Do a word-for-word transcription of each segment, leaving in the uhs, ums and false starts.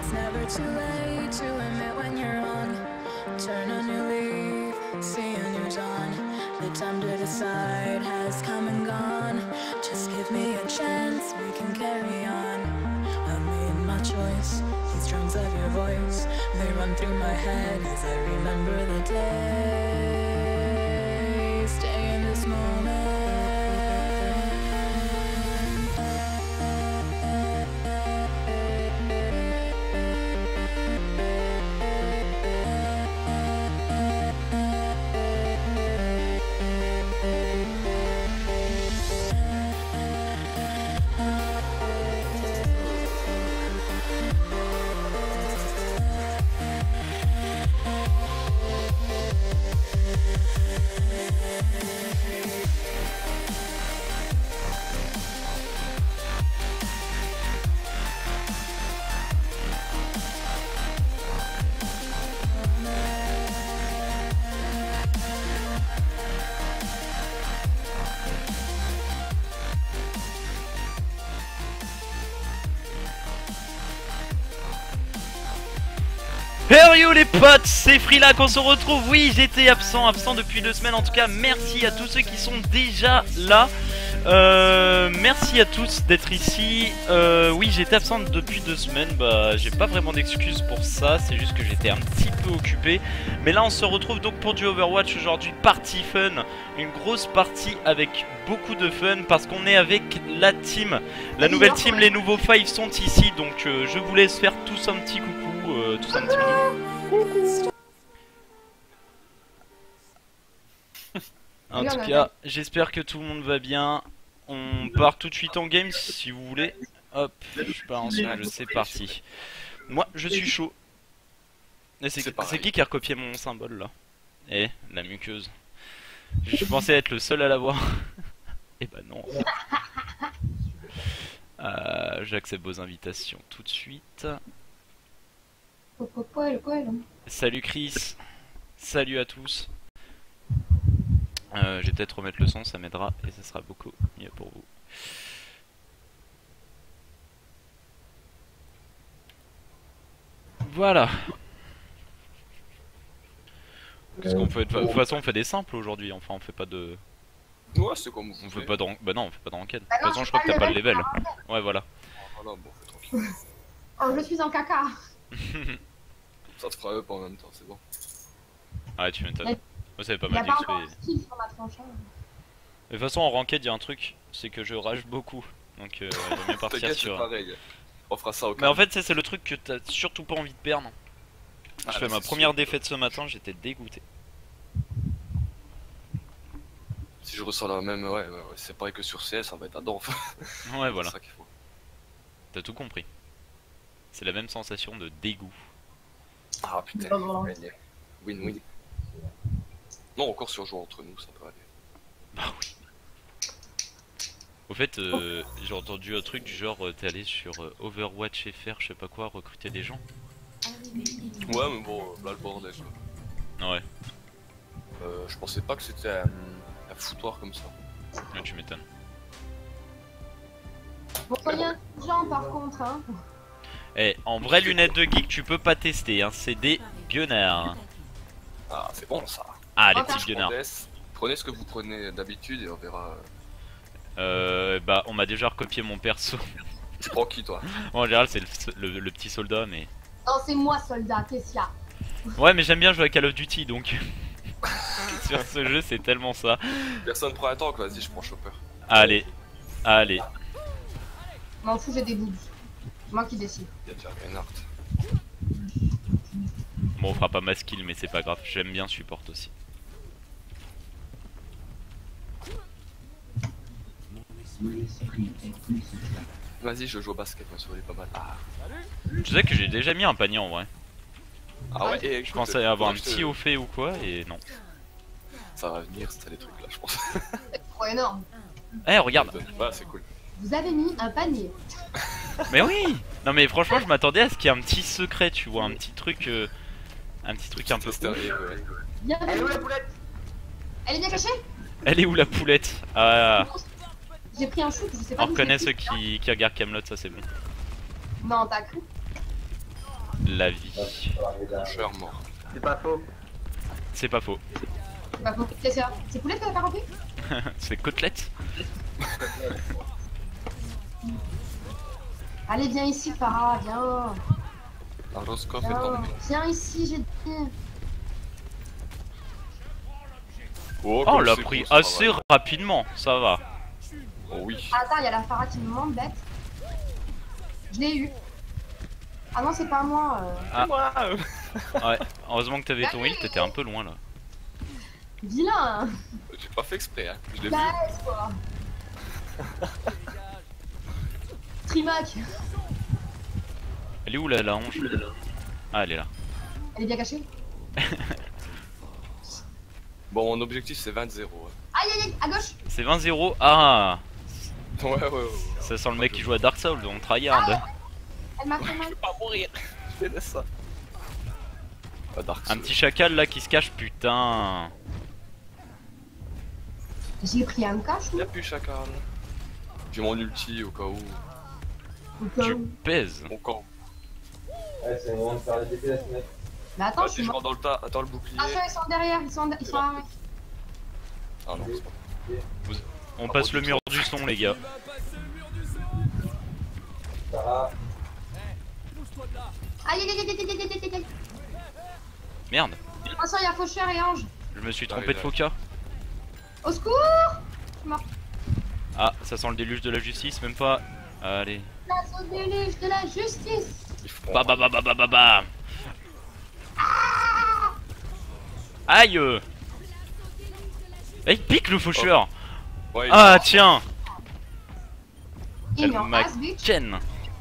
It's never too late to admit when you're wrong. Turn a new leaf, see a new dawn. The time to decide has come and gone. Just give me a chance, we can carry on. I made my choice, these drums of your voice, they run through my head as I remember the day. Stay in this moment. Hello les potes, c'est Freela qu'on se retrouve. Oui, j'étais absent, absent depuis deux semaines. En tout cas, merci à tous ceux qui sont déjà là. Euh, merci à tous d'être ici. Euh, oui, j'étais absent depuis deux semaines. Bah, j'ai pas vraiment d'excuses pour ça. C'est juste que j'étais un petit peu occupé. Mais là, on se retrouve donc pour du Overwatch aujourd'hui. Partie fun, une grosse partie avec beaucoup de fun parce qu'on est avec la team, la nouvelle team. Les nouveaux five sont ici, donc euh, je vous laisse faire tous un petit coucou. Euh, tous un petit peu. En tout cas, j'espère que tout le monde va bien. On part tout de suite en game si vous voulez. Hop, je pars ensemble, c'est parti. Moi, je suis chaud. C'est qui qui a recopié mon symbole là? Eh, la muqueuse. Je pensais être le seul à l'avoir. Et bah non. Euh, J'accepte vos invitations tout de suite. Salut Chris, salut à tous. Euh, je vais peut-être remettre le son, ça m'aidera et ça sera beaucoup mieux pour vous. Voilà. Qu'est-ce qu'on fait? De toute façon, on fait des simples aujourd'hui. Enfin, on fait pas de. Ouais, c'est comme vous. On fait pas de. Bah non, on fait pas d'enquête. De toute façon, je crois que t'as pas le level. Ouais, voilà. Voilà, bon, fais tranquille. Oh, je suis en caca. Ça te fera up en même temps, c'est bon. Ah, tu m'étonnes. Moi, ça avait pas Il y a mal pas d'X P. encore de skill sur ma tronche. De toute façon, en ranked, il y a un truc, c'est que je rage beaucoup. Donc, euh, il vaut mieux partir T'inquiète, sur. c'est pareil. On fera ça au Mais en fait, c'est le truc que t'as surtout pas envie de perdre. Ah, je fais là, ma première sûr. défaite ce matin, j'étais dégoûté. Si je ressens la même, ouais, ouais, ouais. C'est pareil que sur C S, ça va être à Dorf. Ouais, voilà. C'est ça qu'il faut. T'as tout compris. C'est la même sensation de dégoût. Ah putain, Pas vraiment. win-win. Non, encore sur joueur entre nous, ça peut aller. Bah oui. Au fait, euh, j'ai entendu un truc du genre, euh, t'es allé sur euh, Overwatch F R, je sais pas quoi, recruter des gens. Ouais, mais bon, là le bordel. Ouais, Euh, je pensais pas que c'était un, un foutoir comme ça. ouais, tu m'étonnes. Bon, soyez intelligent par contre, hein. Eh, en vraie lunette de geek, tu peux pas tester, hein, c'est des guenards. Ah, c'est bon ça. Ah, les Enfin, petits guenards. Prenez ce que vous prenez d'habitude et on verra. Euh, bah, on m'a déjà recopié mon perso. Tu prends qui toi? Bon, en général, c'est le, le- le petit soldat, mais. Non, c'est moi, soldat, qu'est-ce qu'il y a? Ouais, mais j'aime bien jouer à Call of Duty, donc. Sur ce jeu, c'est tellement ça. Personne prend un tank, vas-y, je prends Chopper. Allez, allez. M'en fous, j'ai des boobs. C'est moi qui décide. Il y a déjà Reinhardt. Bon, on fera pas ma skill, mais c'est pas grave. J'aime bien support aussi. Vas-y, je joue au basket, moi, sur les pas mal. Ah, Tu sais que j'ai déjà mis un panier en vrai. ah ouais, et Je pensais avoir un petit haut. au fait ou quoi, et non. Ça va venir, c'était les trucs là, je pense. C'est trop énorme. Eh, regarde. Ouais, c'est cool. Vous avez mis un panier. Mais oui. Non mais franchement, je m'attendais à ce qu'il y ait un petit secret, tu vois, un petit truc, euh, un petit truc un peu. Mystérieux, ouais. Bienvenue. Elle est où la poulette? Elle est bien cachée? Elle est où la poulette? Ah, J'ai pris un shoot, je sais pas. on d'où reconnaît je ceux l'ai pris. qui, qui regardent Camelot, ça c'est bon. Non, t'as cru? la vie. Cher mort. C'est pas faux. C'est pas faux. C'est pas faux. Qu'est-ce que c'est? C'est Poulette qui a pas compris? C'est côtelette. Allez, viens ici, Farah, viens. Un Roscoff est Viens, tombé. viens ici, j'ai dit. Oh, Oh, on comme l'a c'est pris beau, ce assez travail. rapidement, ça va. Oh oui. Attends, il y a la Farah qui me demande bête. Je l'ai eu. Ah non, c'est pas moi. euh. Ah. Moi, euh. Ouais, heureusement que t'avais ton heal, t'étais un peu loin là. Vilain, hein. J'ai pas fait exprès, hein. Je l'ai vu. Laisse, quoi. Trimac. Elle est où là, la hanche? Ah, elle est là. Elle est bien cachée. Bon, mon objectif c'est vingt zéro. Aïe, aïe, aïe, à gauche. C'est vingt zéro. Ah, Ouais, ouais, ouais. ouais. ça sent le mec qui joue à Dark Souls, donc tryhard. Elle m'a fait Je mal. vais pas mourir. Je fais de ça. Ah, Dark Un Souls. petit chacal là qui se cache, putain. J'ai pris un cache ou Y'a plus chacal. J'ai mon ulti au cas où. ou quoi? Tu pèses. Mon camp. Ouais, c'est le moment de faire les D P S, mec. Mais attends, Ah, je si suis je mort. rentre dans le tas, attends le bouclier. Attention, ils sont derrière, ils sont, ils sont armés. Ah non, c'est pas. On passe le mur du son, les gars. Sarah. Aïe, aïe, aïe, aïe, aïe, aïe, aïe, aïe, aïe. Merde, Attention, il y a Faucheur et Ange. je me suis Ah, trompé oui, de là. foca. Au secours. Ah, ça sent le déluge de la justice, même pas. Allez. Place au déluge de la justice. Ils font- Bah bah bah bah bah bah bah. Aïe. Eh, il pique le faucheur. Ouais, ils Ah font- tiens. In Elle your m'a ass, bitch. ken.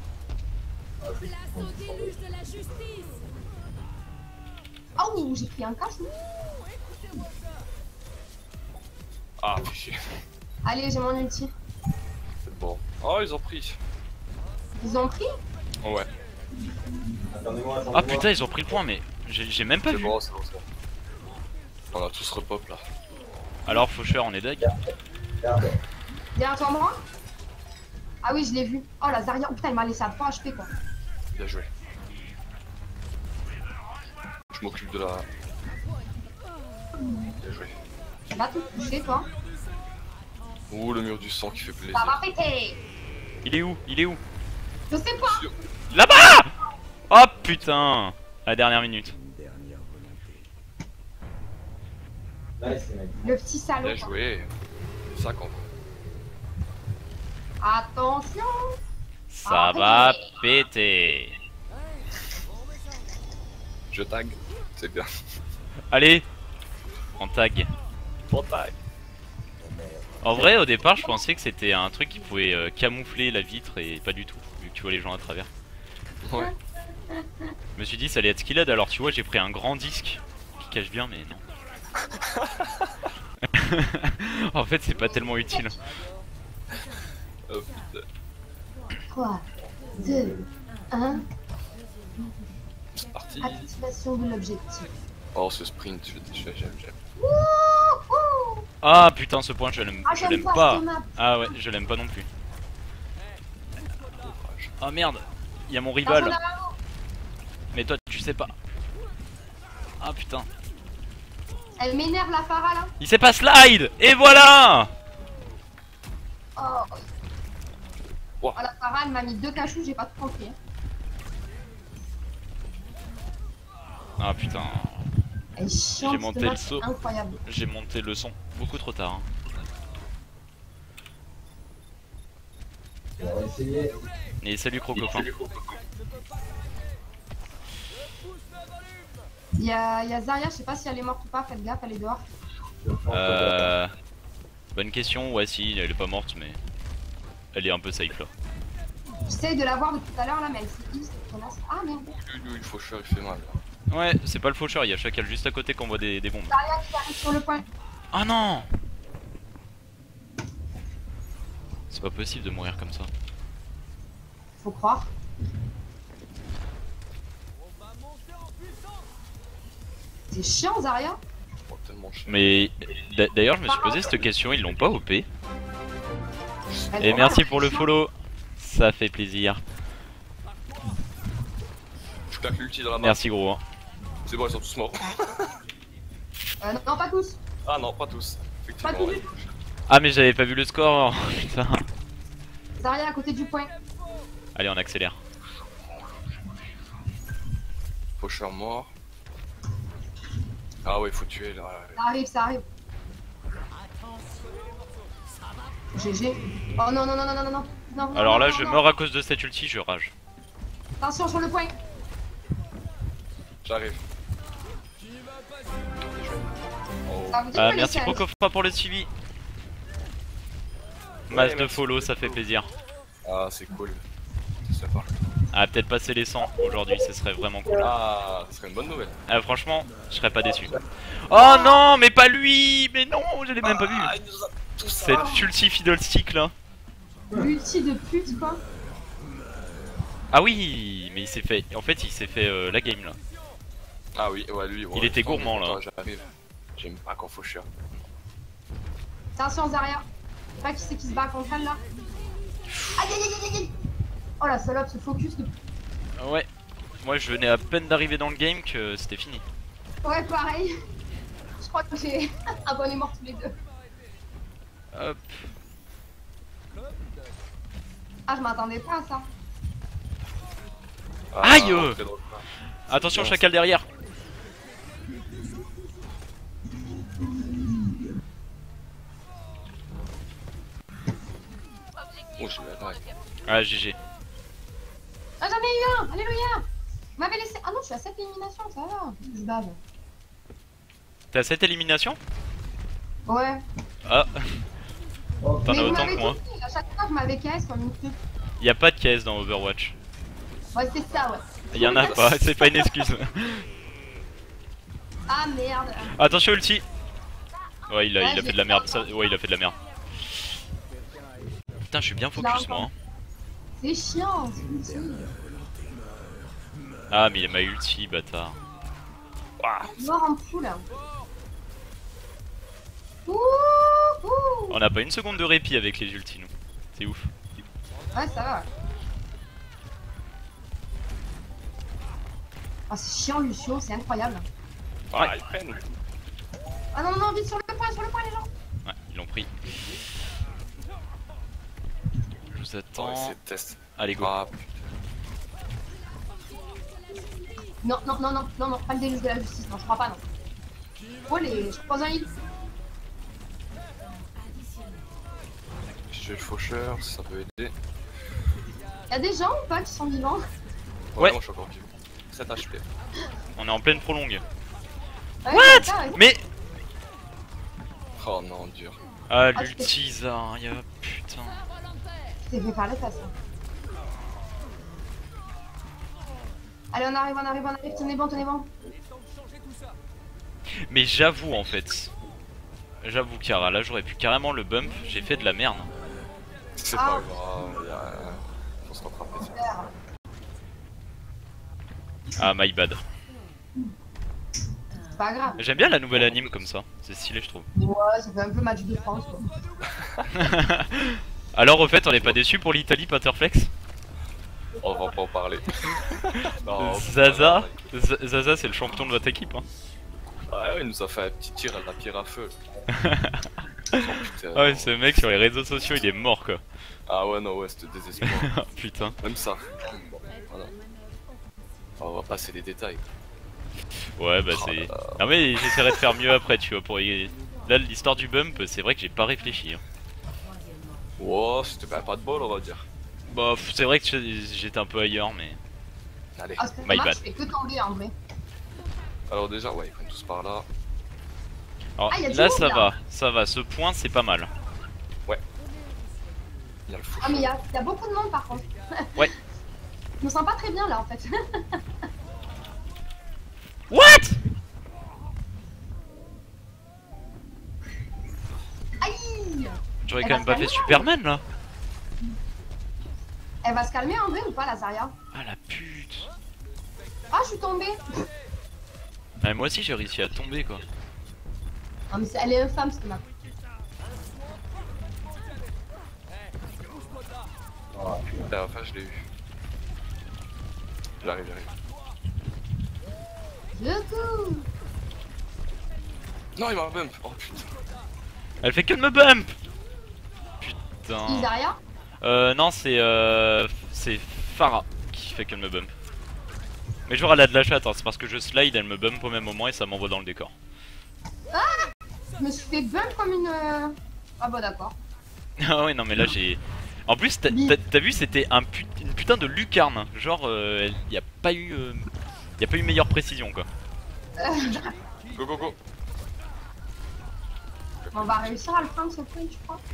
Oh, j'ai pris un cache. ou? Ah, fais chier. Allez, j'ai mon ulti. C'est bon. Oh, ils ont pris. Ils ont pris? Oh, ouais. Attendez-moi, attendez-moi. Ah putain, ils ont pris le point, mais j'ai j'ai même pas C'est vu. bon, c'est bon, c'est bon. On a tous repop là. Alors faucheur, on est deg. Regarde. Derrière toi, moi? Ah oui, je l'ai vu. Oh, la Zarya. Oh putain, il m'a laissé à trois H P quoi. Bien joué. Je m'occupe de la. Bien joué. Ça va tout toucher, toi. Ouh, le mur du sang qui fait plaisir. Ça va péter. Il est où? Il est où? Je sais pas. Sûr. Là-bas! Oh putain! À la dernière minute. Nice, mec. Le petit salaud. Bien quoi. joué. C'est ça qu'on veut. Attention. Ça Ah, va péter. Je tag. C'est bien. Allez, en tag. Bon tag. En vrai, au départ, je pensais que c'était un truc qui pouvait euh, camoufler la vitre et pas du tout, vu que tu vois les gens à travers. Ouais. Je me suis dit, ça allait être skilled, alors tu vois, j'ai pris un grand disque qui cache bien, mais non. En fait, c'est pas tellement utile. Oh putain. trois, deux, un. C'est parti. Activation de l'objectif. Oh, ce sprint, je- je- j'aime, j'aime. Wouhou. Ah putain, ce point, je l'aime Ah, je j'aime l'aime pas pas. cette map. Ah ouais, je l'aime pas non plus. Ah merde, il y a mon Attention rival. derrière vous. Mais toi, tu sais pas. Ah putain. Elle m'énerve la Farah là. Il sait pas slide. Et voilà. Oh. Wow. Oh, la Farah elle m'a mis deux cachous, j'ai pas tout compris. Hein. Ah putain. Elle est chiante, J'ai monté cette map, le saut. c'est incroyable. J'ai monté le son beaucoup trop tard. hein. On va essayer. Et salut Crocopin. Il y a, il y a Zarya, je sais pas si elle est morte ou pas, faites gaffe, elle est dehors. Euh... Bonne question, ouais si, elle est pas morte mais... Elle est un peu safe là. J'essaye de la voir depuis tout à l'heure là, mais elle s'est dit, cette connasse. Ah merde. Lui, lui, le faucheur, il fait mal. Ouais, c'est pas le faucheur, il y a Chacal juste à côté qu'on voit des, des bombes. Zarya qui arrive sur le point. Ah non! C'est pas possible de mourir comme ça. Faut croire. C'est chiant Zarya. Oh, tellement cher. Mais d'a- d'ailleurs je me suis posé cette question, ils l'ont pas O P. Elle Et est merci vraiment pour le chiante. follow, ça fait plaisir. Je Claque l'ulti dans la main. Merci gros. Hein. C'est bon, ils sont tous morts. Euh, non, pas tous. Ah non, pas tous. Pas Effectivement. tous. Ouais. Ah mais j'avais pas vu le score. Putain. Zarya à côté du point. Allez on accélère. Faucheur mort. Ah ouais, faut tuer là. Ça arrive, ça arrive. G G. Oh non, non, non, non, non, non, non. Alors non, là non, je non. meurs à cause de cette ulti, je rage. Attention sur le point. J'arrive. Oh. Ça vous dit Ah quoi, merci les Pocofa pour le suivi. Masse de follow, ça fait plaisir. Ah, c'est cool. C'est sympa. Ah peut-être passer les cent aujourd'hui, ce serait vraiment cool. Ah, ce serait une bonne nouvelle. Ah franchement, je serais pas déçu. Oh non, mais pas lui. Mais non, je l'ai même pas vu. Ah, il nous a tout ça. Cette ulti fiddlestick là. L'ulti de pute, quoi. Ah oui, mais il s'est fait. En fait, il s'est fait euh, la game là. Ah oui, ouais, lui. Ouais, Il était attends, gourmand, là. attends, J'arrive. J'aime pas quand faucheur. Attention, Zarya. Je sais pas qui c'est qui se bat contre elle là. Aïe aïe aïe aïe aïe. Oh la salope, ce focus de. Ouais. Moi, je venais à peine d'arriver dans le game que c'était fini. Ouais, pareil. Je crois que j'ai un bon mort tous les deux. Hop. Ah, je m'attendais pas à ça. Ah, Aïe, euh. très drôle. Attention, bien, chacal derrière. Oh, je vais ouais. Ah, G G. Ah, j'en ai eu un. Alléluia. Vous m'avez laissé. Ah non, je suis à sept éliminations, ça va. Je bave. T'as cette élimination? Ouais. Ah, Oh, t'en as Mais vous autant m'avez que moi. tout dit, à chaque fois, vous m'avez K S comme une pute. Y a pas de caisse dans Overwatch. Ouais, c'est ça, ouais. Y en a pas, c'est pas une excuse. Ah merde. Attention, ulti. Ouais, il a, Ouais, il a j'ai fait de la merde. peur. Ça- ouais, il a fait de la merde. Putain, je suis bien focus moi. hein. C'est chiant, c'est ulti. Ah, mais il a ma ulti, bâtard. Ouah. Mort en fou là. Ouh, ouh. On a pas une seconde de répit avec les ultis, nous. C'est ouf. Ouais, ça va. Ah, c'est chiant, Lucio, c'est incroyable. Ah, ils prennent. Ah non, non, non, vite sur le point, sur le point, les gens. Ouais, ils l'ont pris. Je vous Oh, attends. c'est test. Allez, go. Ah, Non, non, non, non, non, non, pas le déluge de la justice, non, je crois pas, non. Oh, les. Je pose un heal. j'ai le faucheur, ça peut aider. Y'a des gens ou pas qui sont vivants? Ouais. Moi, je suis encore vivant. sept H P. On est en pleine prolongue. Ouais, What? c'est ça, ouais. Mais. Oh non, dur. Ah, Ah, l'ulti Zarya, putain. Tu t'es fait parler ça, ça. Allez, on arrive, on arrive, on arrive, tenez bon, tenez bon. Mais j'avoue en fait. J'avoue, Kara, là j'aurais pu carrément le bump. J'ai fait de la merde. C'est Ah. pas grave, y a... faut se rattraper. Super. Ah, my bad. C'est pas grave. J'aime bien la nouvelle anime comme ça. C'est stylé, je trouve. Ouais, ça fait un peu match de France, quoi. Alors, au fait, on n'est pas déçu pour l'Italie, Paterflex. On va pas en parler. Non, Zaza, Z- Zaza, c'est le champion de votre équipe. Hein. Ouais, il nous a fait un petit tir à la pierre à feu. Oh, putain, Ah ouais, non. ce mec sur les réseaux sociaux, il est mort quoi. Ah ouais, non, ouais, c'était désespoir. Putain. Même ça. Bon, voilà. On va passer les détails. Ouais, bah Oh c'est. là là. Non, mais j'essaierai de faire mieux après, tu vois. Pour y... Là, l'histoire du bump, c'est vrai que j'ai pas réfléchi. Hein. Wow, c'était ben pas de bol, on va dire. Bah, pff, c'est vrai que j'étais un peu ailleurs, mais. Allez. Ah, c'est My dommage, bad. je fais que tomber en vrai. Alors, déjà, ouais, ils prennent tous par là. Alors, Ah, y a du là, monde, ça là. va, ça va. Ce point, c'est pas mal. Il y a le fou. Ah, mais y'a y a beaucoup de monde par contre. Ouais. Je me sens pas très bien là en fait. What? Aïe! J'aurais Elle quand va même pas se fait calmer, Superman là. Elle va se calmer en vrai ou pas la Zarya? Ah la pute. Ah, je suis tombée! Ah, moi aussi, j'ai réussi à tomber quoi. Non, mais c'est- elle est infâme cette map. Putain, enfin, je l'ai eu. J'arrive, j'arrive. Deux coups. Non, il m'a bump. Oh putain. Elle fait que de me bump. Qui Putain. derrière? Euh, non, c'est euh, c'est Pharah qui fait que de me bump. Mais genre elle a de la chatte, hein. C'est parce que je slide, elle me bump au même moment et ça m'envoie dans le décor. Je me suis fait bump comme une... euh, Ah bah d'accord. Ah ouais, non mais là j'ai... En plus, t'as t'as- t'as vu, c'était un put... une putain de lucarne. Genre, euh, y a pas eu... Euh... Y a pas eu meilleure précision quoi. Go go go. On va réussir à le prendre ce point, je crois.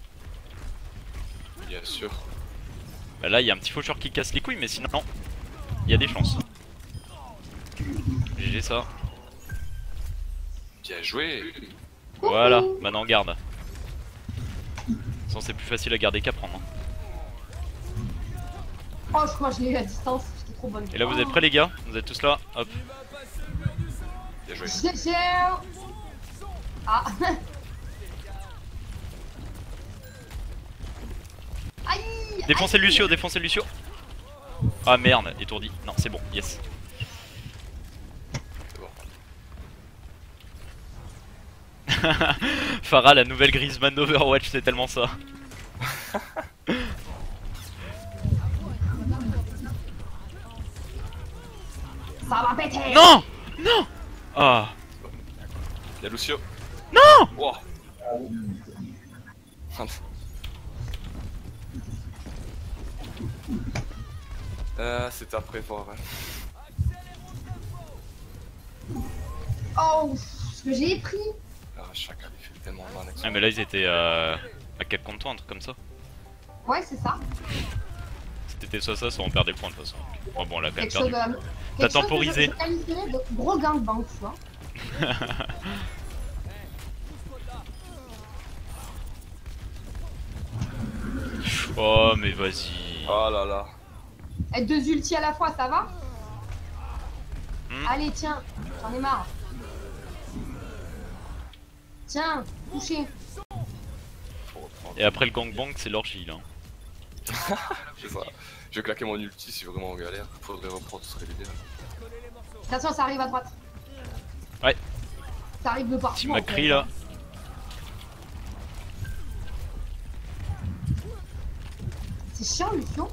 Bien sûr. Bah là, il y a un petit faucheur qui casse les couilles, mais sinon, non. Il y a des chances. G G ça. Bien joué. Voilà, Coucou. maintenant garde. Sinon, c'est plus facile à garder qu'à prendre. hein. Oh, je crois que je l'ai eu à distance, j'étais trop bonne. Et là, vous êtes prêts, les gars? Vous êtes tous là? Hop. Bien joué. G G. Ah. Aïe. Défoncez Lucio, défoncez Lucio. Ah merde, étourdi. Non, c'est bon, yes. C'est bon. Pharah, la nouvelle Griezmann d'Overwatch, c'est tellement ça. Ça va péter. Non! Non! Ah. Y'a Lucio. Non! Wow. Euh, c'était après fort. Ouais. Oh, ce que j'ai pris. Ah, chacun il fait tellement mal avec ça. Ah, mais là, ils étaient euh, à quatre contre toi, un truc comme ça. Ouais, c'est ça. C'était soit ça, soit on perd des points de toute façon. Oh bon, on l'a quand même Quelque chose perdu. de... T'as quelque chose temporisé. que je qualifierais de gros gangbang, tu vois. Oh, mais vas-y. Oh là là. Et deux ultis à la fois, ça va? Hmm. Allez, tiens, j'en ai marre. Tiens, touché. Faut reprendre. Et après le gangbang, c'est l'orgie là. C'est ça. Je vais claquer mon ulti si vraiment en galère. Faudrait reprendre, ce serait l'idéal. Attention, ça arrive à droite. Ouais. Ça arrive de partout. Petit en Macri fait. là. C'est chiant, Lucio.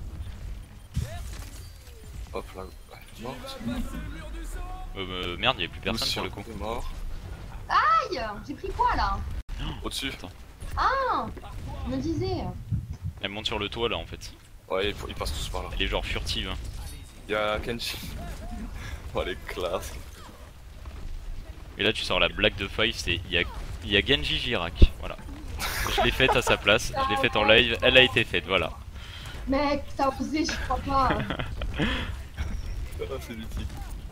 Hop là. Ouais, mort. Euh, euh, merde, y'avait plus personne Lucio, pour le coup. est mort. Aïe, j'ai pris quoi là? Au-dessus. Ah, je me disais. Elle monte sur le toit là en fait. Ouais, ils, ils passent tous par là. Elle est genre furtive. hein. Y'a Kenji. Oh, les classes. Et là tu sors la blague de Five, c'est il y a, il y a Genji Girac. Voilà. Je l'ai faite à sa place, je l'ai faite en live, elle a été faite, voilà. Mec, t'as osé, je crois pas. Ah, c'est l'ulti.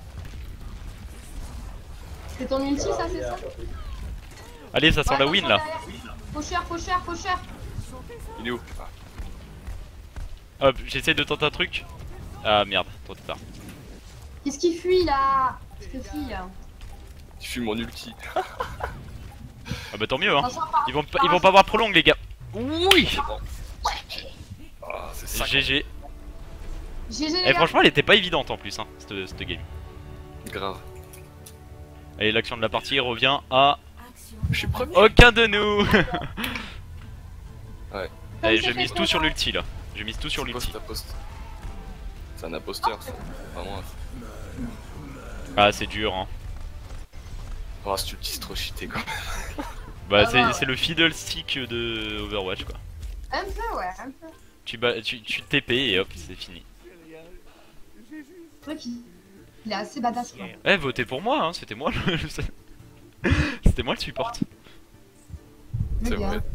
C'est ton ulti, ça, c'est ça? Allez, ça sent Ouais, la win là. attention, derrière. Faucheur, faucheur, faucheur. Il est où? Ah. Hop, j'essaie de tenter un truc. Ah merde, trop tard. Qu'est-ce qui fuit là? Cette fille. Il fume mon ulti. Ah bah tant mieux hein. Attention, par- Ils vont, pas- ils vont pas avoir prolong les gars. Oui. Ah, c'est ça. G G. G G les Et gars. franchement elle était pas évidente en plus hein, cette, cette game. Grave. Allez, l'action de la partie revient à Je suis premier. aucun de nous. Ouais. Allez, Comme je c'est mise fait tout sur content. l'ulti là. Je mise tout sur C'est quoi l'ulti. cet imposte? C'est un imposteur, ça. Vraiment. Ah c'est dur hein. Oh, cet ulti, c'est trop cheaté quoi. Bah Ah, c'est ouais. c'est le fiddle stick de Overwatch quoi. Un peu, ouais, un peu. Tu, ba- tu, tu T P et hop c'est fini. C'est vrai qu'il il est assez badass quoi. Eh votez pour moi hein, c'était moi le... le- C'était moi le support. Le C'est gars. vrai.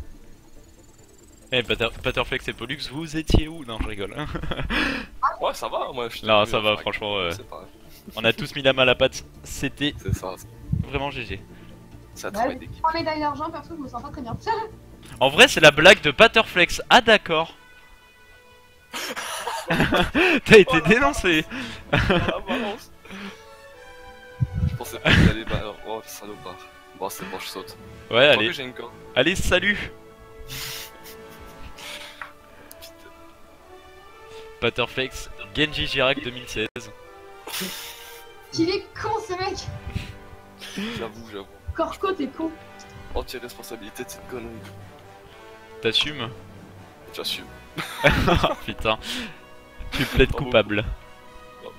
Eh Pater- Paterflex et Pollux vous étiez où? Non je rigole. Ouais, ça va, moi. Je Non, ça va, franchement, euh, C'est pas... On a tous mis la main à la pâte, c'était C'est ça. vraiment G G. C'est un Ouais, travail d'équipe. trois médailles d'argent, perso, je me sens pas très bien. En vrai c'est la blague de Paterflex, ah d'accord. T'as été dénoncé. Ah, balance. Je pensais pas qu'il allait mal. Oh, salopard. Bon, c'est bon, je saute. Ouais Je crois allez, que j'ai une corde. allez salut. Paterflex, Genji Girac deux mille seize. Qu'il est con ce mec. J'avoue, j'avoue. Corco, t'es con. Entière responsabilité de cette connerie. T'assumes? J'assume. Putain. Tu plaides coupable. Oh,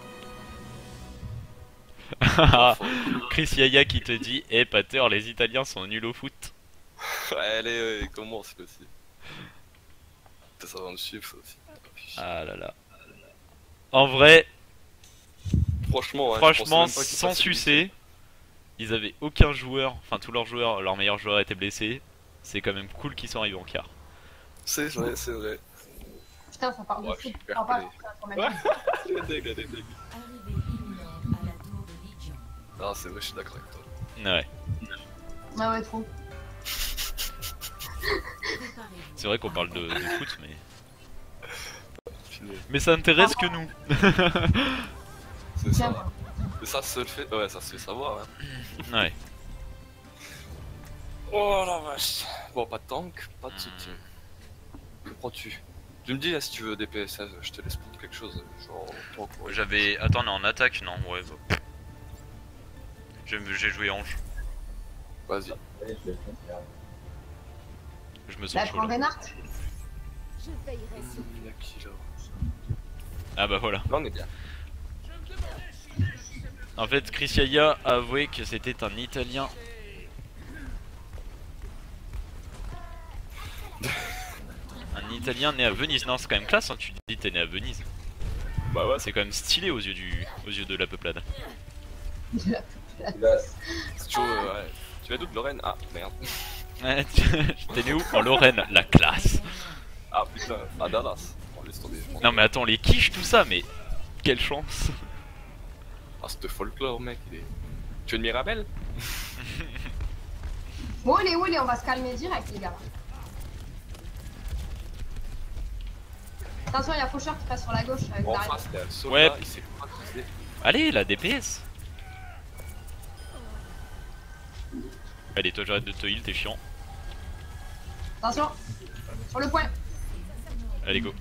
Ah, putain. Chris Yaya qui te dit Eh hey, Pater, les Italiens sont nuls au foot. Ouais, allez, ouais, commence aussi. Ça va me suivre ça aussi. Ah là là. En vrai, Franchement, ouais, je franchement, pensais même pas qu'il sans passait sucer, ils avaient aucun joueur, enfin tous leurs joueurs, leur meilleur joueur était blessé. C'est quand même cool qu'ils sont arrivés en quart. C'est vrai, c'est vrai. Putain, ça parle de Ouais, je foot. suis hyper Enfin, pas, collé. ça, quand même. Ouais, les dég, les dég. Ah, c'est vrai, je suis d'accord avec toi. Ouais. Ah ouais, trop. C'est vrai qu'on parle de, de foot, mais. Fini. Mais ça intéresse que nous. C'est Tiens, ça. Et ça se le fait, ouais, ça se fait savoir. Hein. Ouais. Oh la vache. Bon, pas de tank, pas de soutien. Que prends-tu? Tu me dis là si tu veux des P S F, je te laisse prendre quelque chose. Genre tank. Ouais. J'avais. Attends, on est en attaque? Non, ouais. Bah. J'ai j'ai joué Ange. Vas-y. Allez, je vais le faire. Je me sens Là, chaud prends là. Reinhardt. Il y a qui là? Ah bah voilà. Là on est bien. En fait, Chris Yaya a avoué que c'était un Italien. Un Italien né à Venise. Non, c'est quand même classe, hein. Tu dis t'es né à Venise. Bah ouais, C'est quand même stylé aux yeux du, aux yeux de la peuplade. Tu vas- c'est toujours. Euh, ouais. Tu vas d'où de Lorraine? Ah merde. Ouais, tu- t'es né où? En Lorraine, la classe. Ah putain, à Dallas. On laisse tomber. Non mais attends, les quiches, tout ça, mais quelle chance. Ah, c'est de folklore, mec. Il est... Tu veux une Mirabelle? Bon, allez, allez, on va se calmer direct, les gars. Attention, il y a Faucheur qui passe sur la gauche avec En Daria. face, il y a le soldat, Ouais. il s'est pas cruisé. Allez, la D P S. Allez, toi j'arrête de te heal, t'es chiant. Attention, sur le point. Allez, go.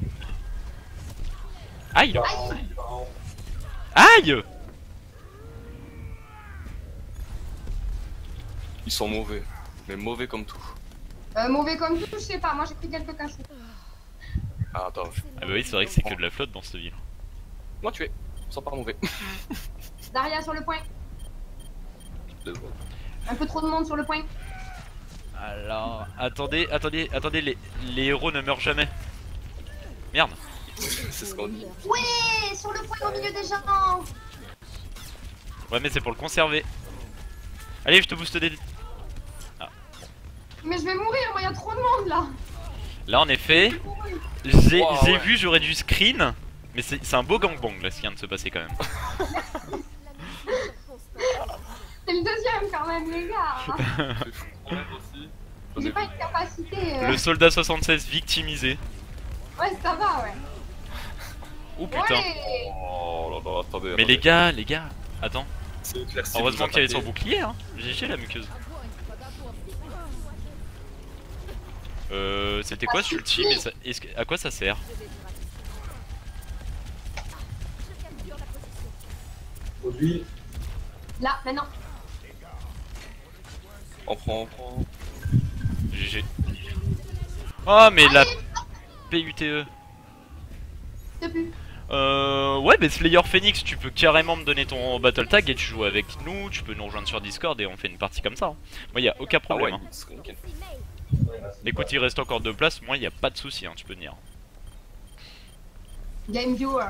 Aïe. Aïe. Aïe. Ils sont mauvais. Mais mauvais comme tout. Euh, mauvais comme tout, je sais pas, moi j'ai pris quelques cachets. Ah, attends. Je... Ah bah oui, c'est vrai que c'est que de la flotte dans cette ville. Moi, tu es. Ils sont pas mauvais. Daria sur le point. Deux secondes. Un peu trop de monde sur le point. Alors, attendez, attendez, attendez, les, les héros ne meurent jamais. Merde. C'est ce qu'on dit. Ouais, sur le point au milieu des gens. Ouais, mais c'est pour le conserver. Allez, je te booste des... Mais je vais mourir, moi il y a trop de monde là. Là, en effet, j'ai Wow, j'ai ouais. vu, j'aurais dû screen. Mais c'est c'est un beau gangbang là, ce qui vient de se passer quand même. C'est le deuxième quand même, les gars. C'est fou. Ouais, aussi. J'en ai J'ai pas vu. une capacité. euh, Le soldat soixante-seize victimisé. Ouais, ça va, ouais. Oh putain. Ouais. Oh là là, attendez. Mais attendez. les gars, les gars, attends. C'est clair, si Heureusement vous qu'il y avait son attaquez- bouclier, hein. G G la muqueuse. Euh, c'était quoi ce ulti? Mais ça, est-ce que- à quoi ça sert? Aujourd'hui, Là, maintenant. On prend, on prend. G G. Oh mais la P U T E. Je sais plus. Euh, ouais, mais Slayer Phoenix, tu peux carrément me donner ton battle tag et tu joues avec nous, tu peux nous rejoindre sur Discord et on fait une partie comme ça. hein. Moi, y a aucun Ah ouais, problème. hein. il se nickel. Écoute, il reste encore deux places, moi, y a pas de souci, hein, tu peux venir. Game viewer.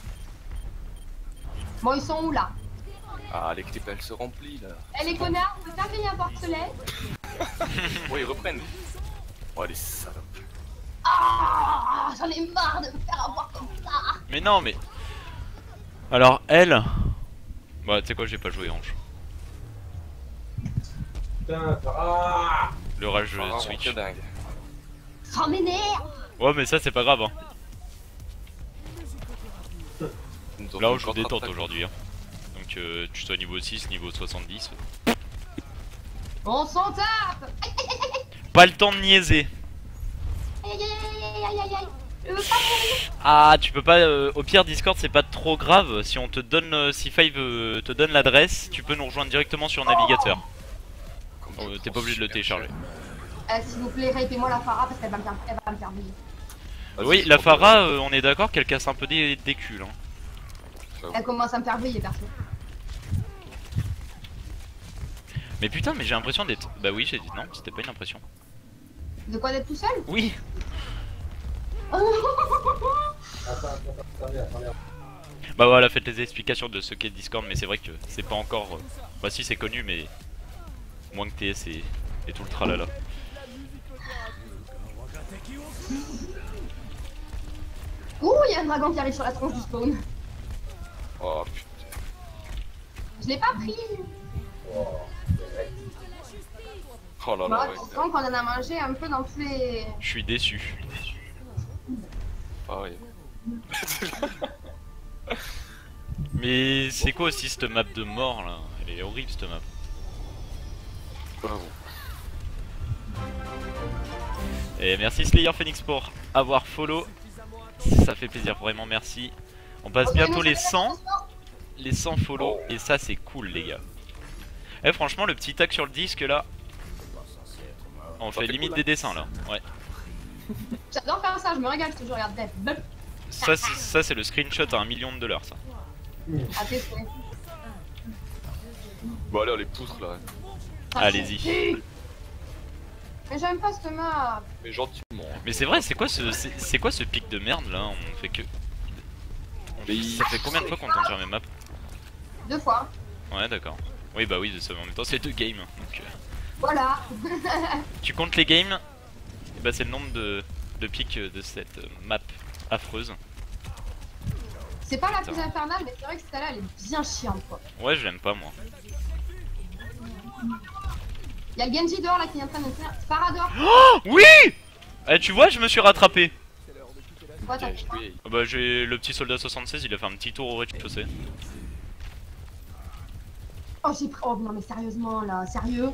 Bon, ils sont où là? Ah, l'équipe elle se remplit là. Eh les connards, vous avez un porcelet? Ouais, ils reprennent. Oh, les salopes. Ah, j'en ai marre de me faire avoir comme ça. Mais non, mais. Alors, elle. Bah, tu sais quoi, j'ai pas joué Ange. putain, ah, Le rage Ah, de Switch. que dingue. Ça m'énerve. Ouais, mais ça, c'est pas grave. Hein. Donc, Là, on je contre- détente aujourd'hui. Hein. Donc, euh, tu sois niveau six, niveau soixante-dix. On s'en tape. Pas le temps de niaiser. Aïe aïe aïe aïe aïe aïe aïe. Je veux pas mourir. Ah, tu peux pas. Euh, au pire, Discord, c'est pas trop grave. Si on te donne, euh, si Five euh, te donne l'adresse, tu peux nous rejoindre directement sur le navigateur. Comme Oh, je T'es prends pas obligé de le super télécharger. Euh, S'il vous plaît, rapez-moi la Farah parce qu'elle va me faire, elle va me faire bouger. cher. Oui, Vas-y, la prends- Farah, euh, on est d'accord qu'elle casse un peu des, des culs. Hein. Elle commence à me faire briller, perso. Mais putain, mais j'ai l'impression d'être. Bah oui, j'ai dit non, c'était pas une impression. De quoi d'être tout seul? Oui. Attends, attends, attendez, attendez. Bah voilà, faites les explications de ce qu'est Discord, mais c'est vrai que c'est pas encore. euh, Bah si, c'est connu, mais moins que T S et, et tout le tralala. Ouh, il y a un dragon qui arrive sur la tronche du spawn. Oh putain. Je l'ai pas pris. Oh, c'est vrai. Oh là Bah, là, ouais. pourtant, qu'on en a mangé un peu dans tous les. Je suis déçu. Ah ouais. Mais c'est quoi aussi cette map de mort là? Elle est horrible cette map. Bravo. Et merci Slayer Phoenix pour avoir follow. Ça fait plaisir, vraiment merci. On passe Ok, bientôt nous, les ça fait cent. longtemps. Les cent follow et ça c'est cool les gars. Eh franchement le petit tag sur le disque là. On Ça fait fait limite cool, des dessins là. Ouais. J'adore faire ça, je me régale, je te jure, regarde, bête, bête, Ça c'est ça c'est le screenshot à un million de dollars ça. à tes souhaits. Bon allez, on les poutre là. Ça Allez-y. suffit. Mais j'aime pas cette map. Mais gentiment. hein. Mais c'est vrai, c'est quoi ce c'est c'est quoi ce pic de merde là? On fait que on- Mais Ça fait combien de fois qu'on tente sur la même map? Deux fois. Ouais d'accord. Oui bah oui, ça, en même temps c'est deux games. Donc, euh, Voilà. tu comptes les games, et bah c'est le nombre de, de pics de cette euh, map affreuse. C'est pas la plus Putain. infernale, mais c'est vrai que celle-là, elle est bien chiante, quoi. Ouais je l'aime pas moi. Y'a le Genji dehors là qui est en train de faire. Farador. Oui. Eh tu vois je me suis rattrapé. Quoi, t'as Bien fait quoi? joué. Ah bah j'ai le petit soldat soixante-seize, il a fait un petit tour au rez-de-chaussée. Oh, j'ai pris. Oh, non, mais sérieusement, là, sérieux.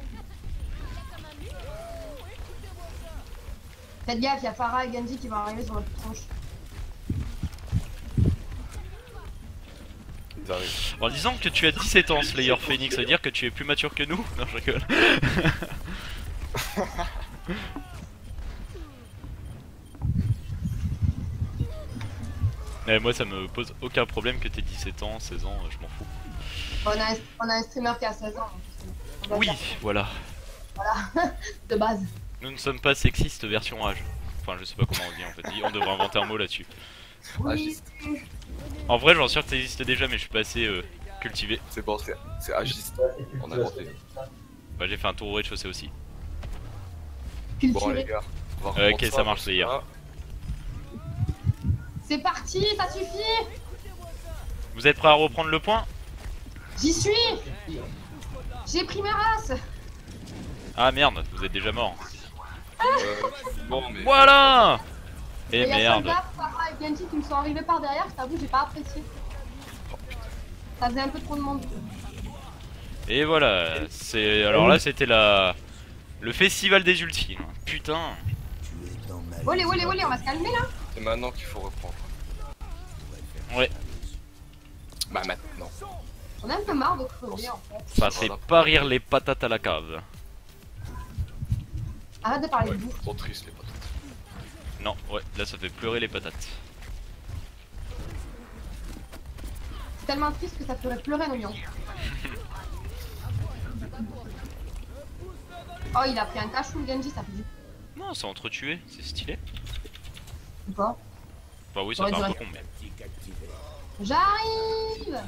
Faites gaffe, y'a Farah et Genji qui vont arriver sur notre tronche. Ils arrivent. En disant que tu as dix-sept ans Slayer Phoenix, ça veut dire que tu es plus mature que nous? Non je rigole. Mais moi ça me pose aucun problème que t'aies dix-sept ans, seize ans, je m'en fous. On a, un, on a un streamer qui a seize ans. On va Oui, faire voilà. de base. Nous ne sommes pas sexistes version âge. Enfin je sais pas comment on dit en fait, on devrait inventer un mot là-dessus. Oui. Agiste. En vrai j'en suis sûr que ça existe déjà mais je suis pas assez euh, cultivé. C'est bon, c'est c'est agiste. On a inventé. Bah j'ai fait un tour au rez-de-chaussée aussi. Bon les Culturé. gars. on va Euh, reprendre ok, ça marche, Slayer. Ah, C'est parti, ça suffit. Vous êtes prêts à reprendre le point? J'y suis. J'ai pris ma race. Ah merde, vous êtes déjà mort. euh, bon mais. Voilà. Et Et y'a merde. Soldat, Farah et Genji qui me sont arrivés par derrière, je t'avoue, j'ai pas apprécié. Oh, putain. Ça faisait un peu trop de monde. Et voilà, c'est alors là c'était la le festival des ultimes. Putain. Olé, olé, olé, on va se calmer là. C'est maintenant qu'il faut reprendre. Ouais, Bah maintenant. On a un peu marre de crever en fait. ça fait pas rire les patates à la cave. Arrête de parler Ouais, de bouffe. trop triste les potes. Non, ouais, là ça fait pleurer les patates. C'est tellement triste que ça ferait pleurer nos lions. Oh, il a pris un cachou le Genji, ça fait du Non, c'est entretué, c'est stylé. ou pas. Bah oui, ça fait Ouais, un ouais. peu con mais. J'arrive.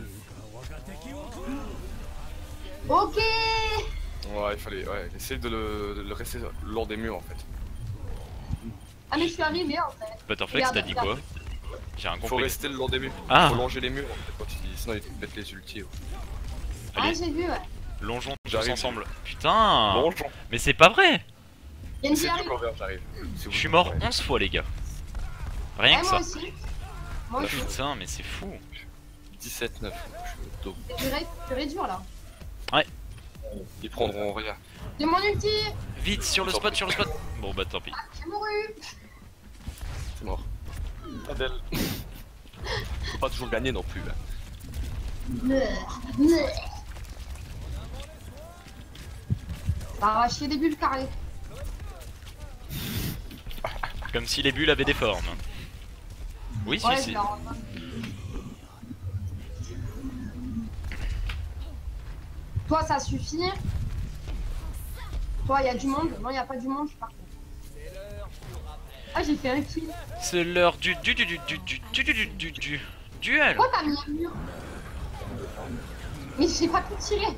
Ok. Ouais, il fallait. Ouais, essayer de le, de le rester le long des murs en fait. Ah mais je suis arrivé en fait. Butterflex, t'as Regarde, dit quoi? regarde. J'ai rien Faut compris. rester le long des murs. Ah. Faut longer les murs en fait, quand ils- sinon ils te mettent les ultis. Ouais. Ah Allez, j'ai vu ouais. longeons tous J'arrive. ensemble. Putain. Bonjour. Mais c'est pas vrai. Genji C'est arrive. du cover, j'arrive. Si vous- Je suis mort ouais. onze fois les gars. Rien Ouais, que moi ça. aussi. Moi aussi. Putain, mais c'est fou. dix-sept neuf. Je suis au dos. C'est purée, purée dur là. Ils prendront rien. J'ai mon ulti. Vite sur le spot, sur le spot. Bon bah tant pis. J'ai mouru. C'est mort. Adèle. Faut pas toujours gagner non plus. Là. Meurs, meurs. Ça va chier des bulles carrées. Comme si les bulles avaient des formes. Oui, Ouais, si, je si. la rends pas. Toi, ça suffit. Toi, il y a du monde. Non, il n'y a pas du monde, je suis parti. Ah, j'ai fait un kill. C'est l'heure du du du du du du du du du du duel. Pourquoi t'as mis un mur? Mais j'ai pas pu tirer.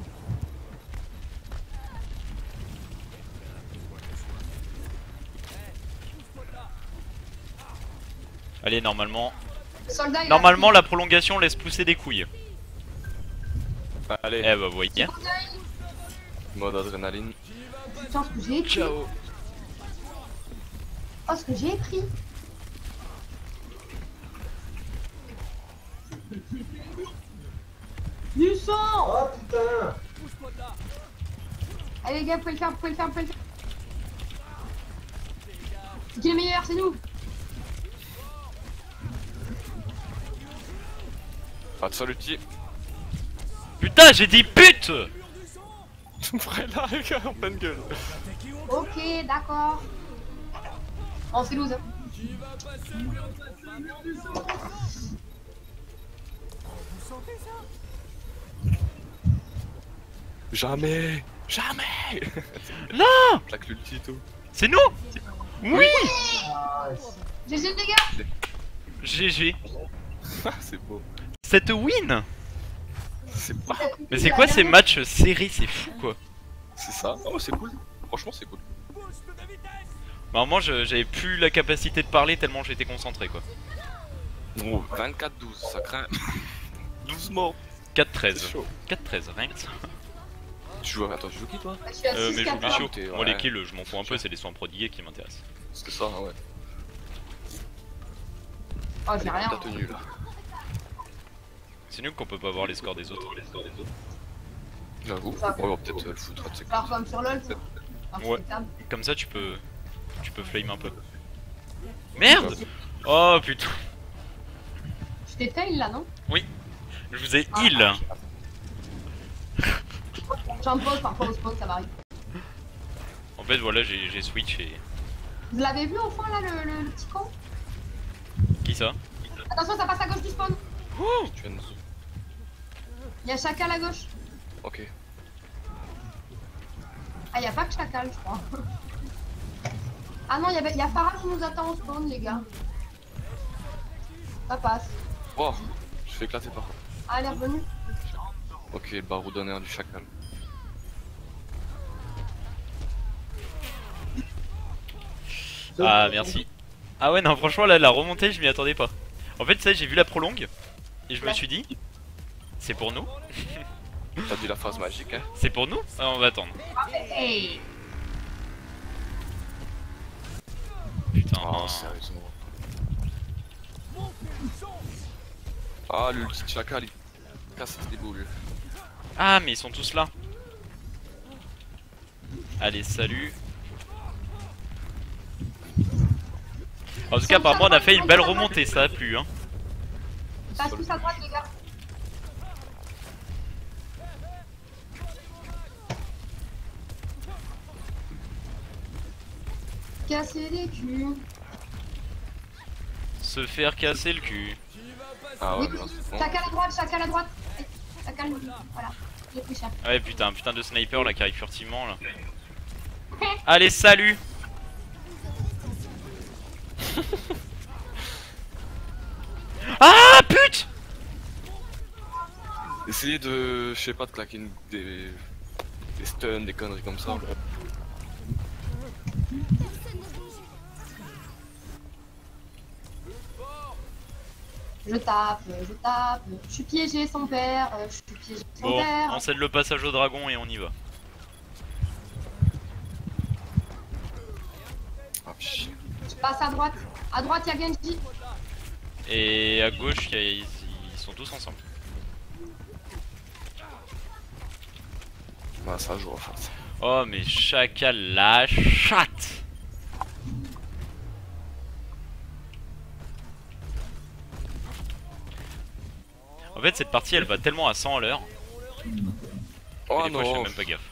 Allez, normalement, Le soldat, il a normalement pris. la prolongation laisse pousser des couilles. Allez, Eh bah vous voyez. mode adrénaline. Putain, ce que j'ai pris. Ciao. Oh, ce que j'ai pris. Du sang. Oh putain! Allez les gars, vous pouvez le faire, vous pouvez le faire, vous pouvez le faire. C'est qui le meilleur, c'est nous. Pas de soluti. Putain, j'ai dit pute. Vrai là, les gars, en pleine gueule. Ok, d'accord. On fait loser. Jamais, jamais. Non, Plaque l'ulti et tout. c'est nous. Oui. G G les gars. G G. C'est beau. Cette win. C'est pas. Mais c'est quoi ces matchs serrés, c'est fou quoi. C'est ça. Oh, c'est cool. Franchement, c'est cool. Bah moi je- j'avais plus la capacité de parler tellement j'étais concentré quoi. Oh, vingt-quatre douze, ça craint. douze morts. quatre C'est treize. chaud. quatre treize, rien que ça. Tu joues. Attends, tu joues qui toi? Je suis à Euh, six mais quatre. j'oublie chaud. t'es- Moi ouais. les kills je m'en fous un peu, c'est les soins prodigués qui m'intéressent. C'est ça, ouais. Oh, j'ai Allez, rien. t'as tenu là. C'est nul qu'on peut pas voir les scores des autres. J'avoue. Ça. On va peut-être euh, le foutre de ses Alors comme sur LoL, c'est Ouais. impeccable. Comme ça tu peux. Tu peux flame un peu. Merde. Oh putain. Je t'ai tail là, non? Je vous ai Ah. heal. J'en pose parfois au spawn, ça m'arrive. En fait voilà j'ai j'ai switch et. Vous l'avez vu au fond là, le, le- le petit con? Qui ça? Attention, ça passe à gauche du spawn. Tu viens de... Il y a Chacal à gauche. Ok. Ah, il y a pas que Chacal, je crois. Ah non, il y, avait- il y a Farah qui nous attend au spawn, les gars. Ça passe. Oh, je fais éclater par contre. Ah, elle est revenue. Ok, le baroudonneur du chacal. Ah merci. Ah ouais non franchement là la remontée je m'y attendais pas. En fait ça j'ai vu la prolongue et je me suis dit c'est pour nous. T'as dit la phrase magique, hein? C'est pour nous. Ah, on va attendre. Hey. Putain. Oh, sérieusement. Ah, l'ulti de chacal, il casse des boules. Ah mais ils sont tous là. Allez salut. En tout cas apparemment on a fait une belle remontée, ça a plu hein. Passe tous à droite, les gars. Casser les culs. Se faire casser le cul. Ah ouais, Oui, bien sûr. Chacal à droite, Chacal à droite. Chacal, voilà. Il est plus cher. Ouais putain, un putain de sniper là qui arrive furtivement là. Allez salut. Ah pute. Essayez de, je sais pas, de claquer une, des, des stuns, des conneries comme ça. Je tape, je tape. Je suis piégé, son père. euh, Je suis piégé, son Bon, père. on cède le passage au dragon et on y va. Ah, chien. Je passe à droite. À droite, il y a Genji. Et à gauche, y a- ils, ils sont tous ensemble. Bah, ça joue en fait. Oh mais chacal la chatte. fait cette partie elle va tellement à cent à l'heure. Oh Des fois je fais non. même pas gaffe.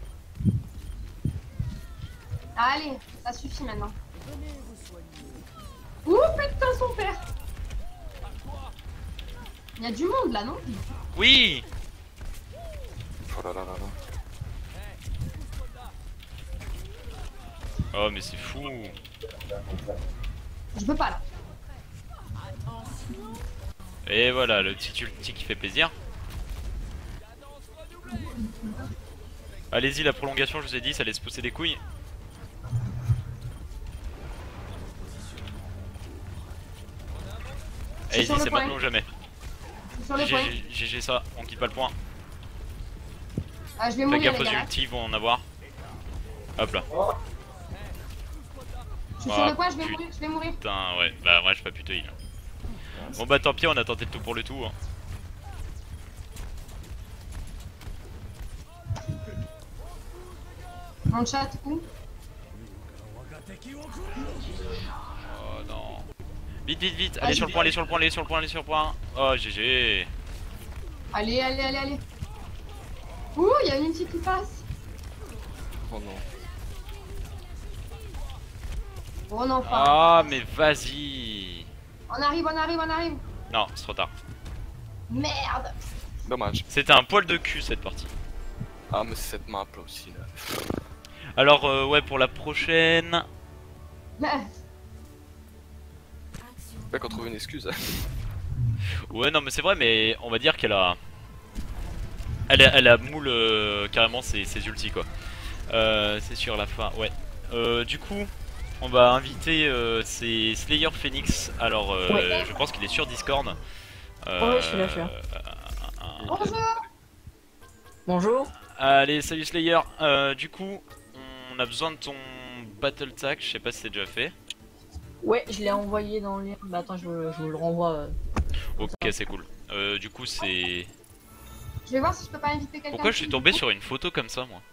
Allez, ça suffit maintenant. Ouh putain son père. Il y a du monde là, non? Oui. Oh là là là là. Oh mais c'est fou. Je peux pas là. Et voilà le petit ulti qui fait plaisir. Allez-y la prolongation je vous ai dit ça laisse pousser des couilles. Je suis sur Allez-y le c'est point. maintenant ou jamais. Je suis sur le point. G G ça, on quitte pas le point. Ah, je vais Fais mourir gaffe les aux gars. ultis, ils vont en avoir. Hop là. Je suis Ah, sur le point, je vais putain. mourir, je vais mourir. Putain ouais, bah moi je pas plutôt heal. Bon bah tant pis on a tenté le tout pour le tout. Hein. Mon chat où? Oh non. Vite vite vite, Ah, allez j'ai sur le vu. point, allez sur le point, allez sur le point, allez sur le point. Oh G G. Allez, allez, allez, allez. Ouh, il y a une ulti qui passe. Oh non. Oh non, pas. Ah mais vas-y. On arrive, on arrive, on arrive. Non, c'est trop tard. Merde. Dommage. C'était un poil de cul cette partie. Ah mais c'est cette map là aussi là. Alors euh, ouais pour la prochaine. Mec on trouve une excuse. Ouais non mais c'est vrai mais on va dire qu'elle a... Elle a, elle a moule euh, carrément ses, ses ultis quoi. Euh, c'est sur la fin, ouais. Euh, du coup, on va inviter euh, c'est Slayer Phoenix. Alors euh, Ouais. je pense qu'il est sur Discord. Euh, Ouais, je suis là, je suis là. euh, Bonjour. Bonjour. Allez, salut Slayer. Euh, du coup, on a besoin de ton Battle Tag. Je sais pas si c'est déjà fait. Ouais, je l'ai envoyé dans le lien. Bah attends, je, je vous le renvoie. euh. Ok, c'est cool. Euh, du coup, c'est. Je vais voir si je peux pas inviter quelqu'un. Pourquoi je suis tombé sur une photo comme ça, moi?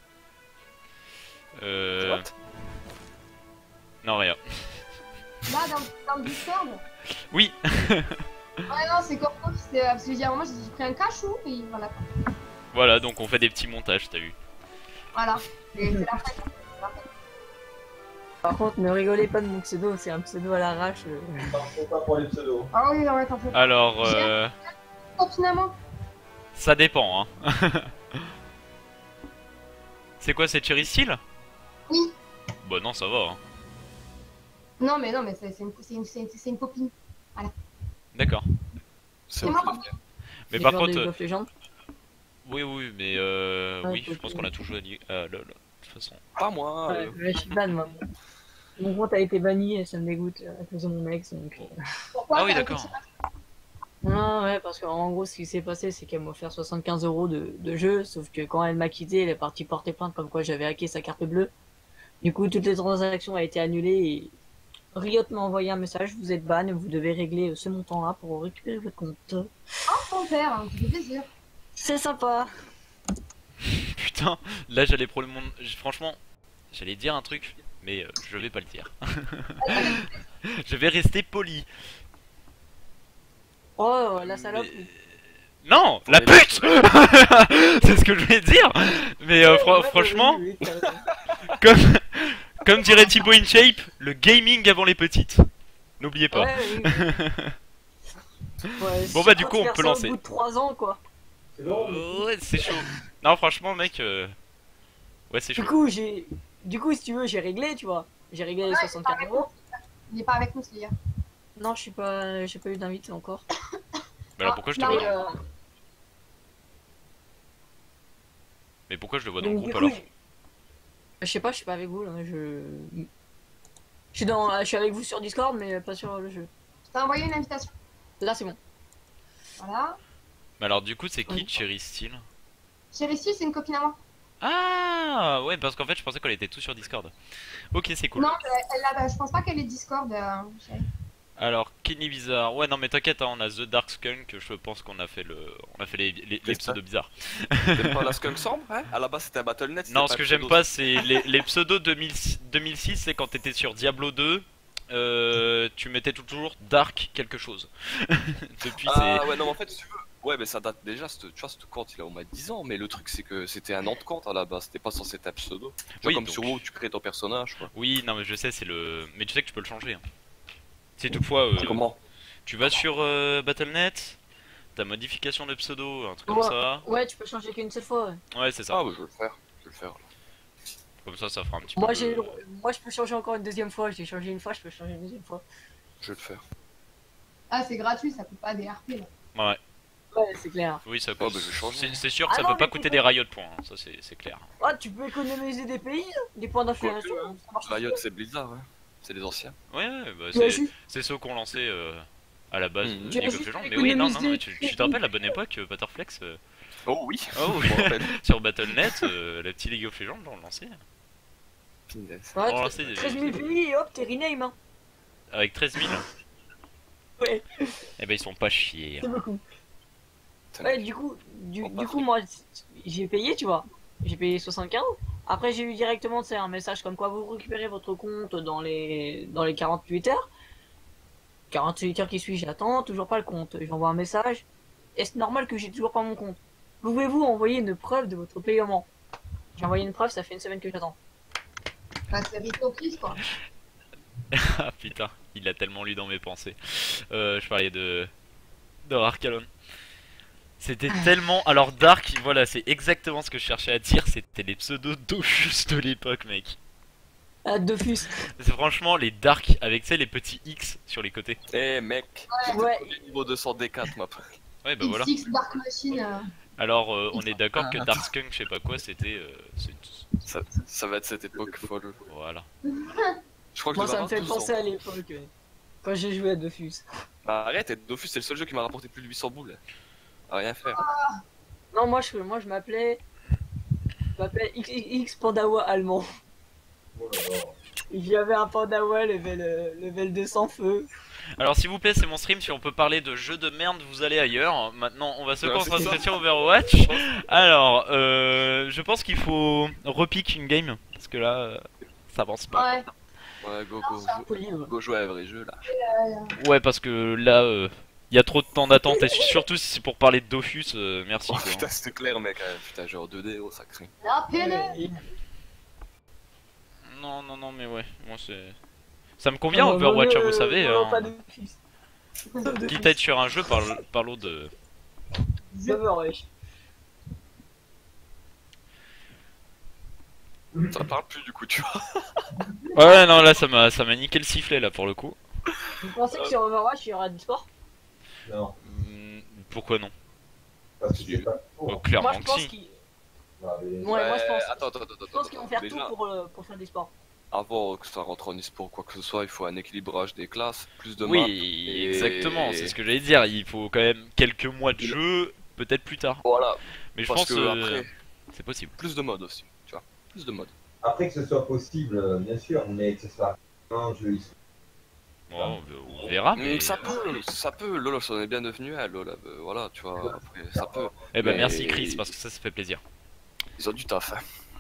Euh. What? Non, rien. Là, dans, dans le Discord. Oui. Ouais, non, c'est Corpo qui s'est. Parce que j'ai dit à un moment, j'ai pris un cachou et voilà. Voilà, donc on fait des petits montages, t'as vu. Voilà. Et c'est la fête. c'est la fête. Par contre, ne rigolez pas de mon pseudo, c'est un pseudo à l'arrache. euh. Faut pas pour les pseudos. Ah oui, non, ouais, t'en fais pas. Alors, euh. Oh, finalement. Ça dépend, hein. C'est quoi, c'est Cherry Steel? Oui. Bah non, ça va, hein. Non, mais non, mais c'est c'est une, c'est une, c'est une, c'est une copine. D'accord. C'est C'est ok. marrant. Mais Les par joueurs de contre. League euh, of Legends. Oui, oui, mais euh. Ouais, oui, je ok. pense qu'on a tout joué à League- euh, LOL, de toute façon. Pas moi. Ouais, euh, ouais, je suis ban moi. Mon compte a été banni et ça me dégoûte euh, à cause de mon ex. Donc, euh. Pourquoi Ah oui, t'as un d'accord. petit- Non, ouais, parce qu'en gros, ce qui s'est passé, c'est qu'elle m'a offert soixante-quinze euros de, de jeu. Sauf que quand elle m'a quitté, elle est partie porter plainte comme quoi j'avais hacké sa carte bleue. Du coup, toutes les transactions ont été annulées et Riot m'a envoyé un message. Vous êtes ban et vous devez régler ce montant-là pour récupérer votre compte. Oh, ton père, hein, ça fait plaisir. C'est sympa. Putain, là j'allais probablement. Franchement, j'allais dire un truc, mais euh, je vais pas le dire. Je vais rester poli. Oh, la salope. Mais- Non, la pute. C'est ce que je voulais dire. Mais euh, fran- Ouais, franchement, oui, oui, oui, comme, comme dirait Thibaut InShape, le gaming avant les petites. N'oubliez pas. ouais, oui, oui. Ouais, Bon, si bah, du on coup, peut on faire peut ça lancer. Au bout de trois ans, quoi. C'est long, mais Euh, ouais, c'est chaud. Non, franchement, mec. euh, Ouais, c'est Du chaud. coup, j'ai. Du coup, si tu veux, j'ai réglé, tu vois. J'ai réglé les Ouais, soixante-quinze il est pas euros. Il est pas avec nous, Slayer. Non, je suis pas. J'ai pas eu d'invité encore. Mais alors pourquoi je te Ah, vois Mais, là euh, Mais pourquoi je le vois dans le donc, groupe du coup, alors je... je sais pas, je suis pas avec vous là. Je. Je suis, dans... je suis avec vous sur Discord, mais pas sur le jeu. Je t'ai envoyé une invitation. Là, c'est bon. Voilà. Mais alors, du coup, c'est qui Oui. Cherry Steel? Chérie, si, c'est une copine à moi. Ah ouais, parce qu'en fait, je pensais qu'elle était tout sur Discord. Ok, c'est cool. Non, elle, elle a- je pense pas qu'elle est Discord. Euh, chérie. Alors, Kenny Bizarre. Ouais, non, mais t'inquiète, hein, on a The Dark Skunk. Je pense qu'on a fait le, on a fait les, les, les pseudos bizarres. T'aimes pas la skunk sombre, hein? À la base c'était un battle net. c'était Non, pas ce un que j'aime pseudo. pas, c'est les, les pseudos deux mille six, deux mille six, c'est quand t'étais sur Diablo deux. Euh, tu mettais toujours Dark quelque chose. Depuis, c'est. Ah ouais, non, mais en fait, si tu veux, Ouais, mais ça date déjà, ce- tu vois, ce compte il a au moins dix ans, mais le truc c'est que c'était un nom de compte à la base, c'était pas censé être un pseudo. Tu vois, Oui, comme donc- sur WoW, tu crées ton personnage quoi. Oui, non, mais je sais, c'est le. Mais tu sais que tu peux le changer. Hein. Si toutefois, euh, Comment? tu vas sur euh, battle point net, t'as modification de pseudo, un truc comme Ouais. ça. Ouais, tu peux changer qu'une seule fois. Ouais. Ouais, c'est ça. Ah, ouais, je vais le faire, je vais le faire. Comme ça, ça fera un petit Moi, peu. j'ai, le- moi, je peux changer encore une deuxième fois. J'ai changé une fois, je peux changer une deuxième fois. Je vais le faire. Ah, c'est gratuit, ça coûte pas des R P là. Ouais, Ouais, c'est clair. oui, ça Oh, coûte. bah, je vais changer. c'est c'est sûr que Ah ça non, peut pas mais coûter tu des peux- riot points, hein, ça c'est c'est clair. Ah, tu peux économiser des pays, des points d'influence. Quoique, Ça marche Riot aussi. c'est Blizzard, ouais. C'est les anciens. Ouais, ouais, bah, Ouais, c'est juste- c'est ceux qu'on lancé euh, à la base Mhm. de Tu as League of juste Legends. Mais oui, non, non, économisé- mais tu, tu te rappelles la bonne époque, euh, Butterflex euh, Oh oui, Oh oui. je me rappelle. sur battle point net, euh, la petite League of Legends, on le lançait. Punaise. Ouais, Oh, tre- c'est des- treize mille pays et hop, t'es rename. Hein. Avec treize mille. Ouais, Eh ben ils sont pas chiés. c'est beaucoup. Putain, Ouais, du coup, du, On du part. coup, moi, j'ai payé, tu vois. J'ai payé soixante-quinze. Après, j'ai eu directement, c'est un message comme quoi vous récupérez votre compte dans les, dans les quarante-huit heures. quarante-huit heures qui suivent, j'attends, toujours pas le compte. J'envoie un message. Est-ce normal que j'ai toujours pas mon compte? Pouvez-vous envoyer une preuve de votre paiement? J'ai envoyé une preuve, ça fait une semaine que j'attends. Enfin, c'est hypocrite quoi. Ah putain, il a tellement lu dans mes pensées. Euh, je parlais de. de Arcalon. C'était tellement. Alors Dark, voilà, c'est exactement ce que je cherchais à dire. C'était les pseudos Dofus de l'époque, mec. Ah, Dofus. C'est franchement les Dark avec, tu sais, les petits X sur les côtés. Eh mec, Ouais. niveau deux cent D quatre ma Ouais, bah voilà. X X Dark Machine. euh, Alors, euh, on est d'accord que Ah. Dark Skunk, je sais pas quoi, c'était. euh, c'est- ça, ça va être cette époque folle. Voilà. Je crois que Moi, je ça dois me fait avoir douze penser ans. à l'époque. ouais. Quand j'ai joué à Dofus. Bah arrête, et Dofus c'est le seul jeu qui m'a rapporté plus de huit cents boules. À rien faire. Non, moi, je, moi, je m'appelais. Je m'appelais X X X Pandawa allemand. Oh là là. J'avais un Pandawa level, euh, level deux cents feu. Alors, s'il vous plaît, c'est mon stream. Si on peut parler de jeux de merde, vous allez ailleurs. Maintenant, on va se Ouais, c'est concentrer ça. sur Overwatch. Alors, euh, je pense qu'il faut repique une game. Parce que là, euh, ça avance pas. Ouais, Ouais, go go, c'est un peu libre. go jouer à un vrai jeu là. Ouais, parce que là, il y a trop de temps d'attente. Et surtout si c'est pour parler de Dofus, euh, merci. Oh quoi. putain, c'était clair mec, hein. Putain, genre deux D, oh ça craint. La pelle. Ouais. Non, non, non, mais ouais, moi c'est. Ça me convient Non, Overwatch, non, hein, vous euh, savez. non, hein. pas Dofus. Quitte à être sur un jeu, parle- parlons de. Overwatch. Ça parle plus du coup, tu vois. Ouais, non, là ça m'a ça m'a niqué le sifflet là pour le coup. Vous pensez que sur Overwatch, il y aura du sport? Non, Hmm, Pourquoi non? parce que c'est pas Oh, faux. clairement Moi, je que pense si. qu'ils Ah, mais- ouais, moi, je pense. Attends, attends, attends, je pense qu'ils vont faire déjà, tout pour, euh, pour faire des sports. avant que ça rentre en e-sport ou quoi que ce soit, il faut un équilibrage des classes, plus de maps. Oui, et- exactement, c'est ce que j'allais dire. Il faut quand même quelques mois de jeu, peut-être plus tard. Voilà, Mais je parce pense que euh, après, c'est possible. plus de modes aussi, tu vois. Plus de modes. Après que ce soit possible, euh, bien sûr, mais que ce soit un jeu histoire. Bon, on verra. Mais Mais... ça peut, ça peut, LoL, ça en est bien devenu un LoL, euh, voilà, tu vois, après, ça peut. Eh ben mais- merci Chris, parce que ça, ça fait plaisir. Ils ont du taf, hein.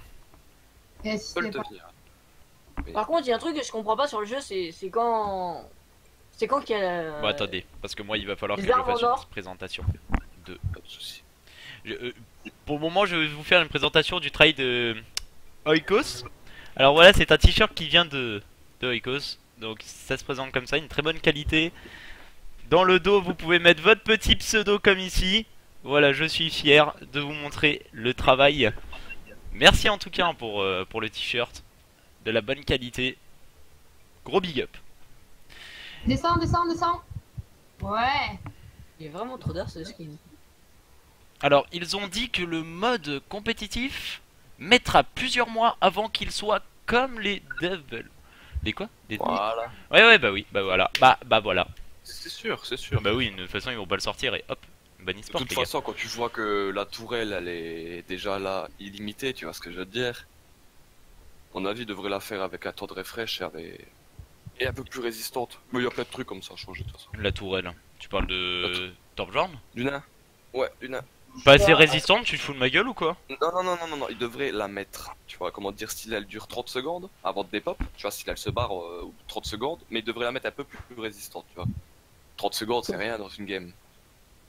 Et si Ils peuvent c'est le pas- devenir. Par contre, il y a un truc que je comprends pas sur le jeu, c'est c'est quand. C'est quand qu'il y a. Bon, attendez, parce que moi il va falloir les que je armes en fasse une or. petite présentation. De... Pas de soucis. Je- euh, pour le moment, je vais vous faire une présentation du trail de Oikos. Alors voilà, c'est un t-shirt qui vient de, de Oikos. Donc ça se présente comme ça, une très bonne qualité. Dans le dos, vous pouvez mettre votre petit pseudo comme ici. Voilà, je suis fier de vous montrer le travail. Merci en tout cas hein, pour, euh, pour le t-shirt. De la bonne qualité. Gros big up. Descends, descends, descends. Ouais. Il y a vraiment trop d'heures ce skin. Alors, ils ont dit que le mode compétitif mettra plusieurs mois avant qu'il soit comme les Devils. Les quoi? Les Voilà. Ouais, ouais, bah oui, bah voilà. Bah, bah voilà. C'est sûr, c'est sûr. Bah oui, de toute façon, ils vont pas le sortir et hop, ban De e-sport, toute les gars. façon, quand tu vois que la tourelle, elle est déjà là, illimitée, tu vois ce que je veux te dire. À mon avis, devrait la faire avec un temps de refresh et, avec- et un peu plus résistante. Mais il y a plein de trucs comme ça à changer de toute façon. La tourelle. Tu parles de Torchborn? Du nain. Ouais, du nain. Pas assez résistante, tu te fous de ma gueule ou quoi? Non, non, non, non, non, non, il devrait la mettre. Tu vois, comment dire, style elle dure trente secondes avant de dépop. Tu vois, style elle se barre euh, au bout de trente secondes, mais il devrait la mettre un peu plus, plus résistante, tu vois. trente secondes, c'est rien dans une game.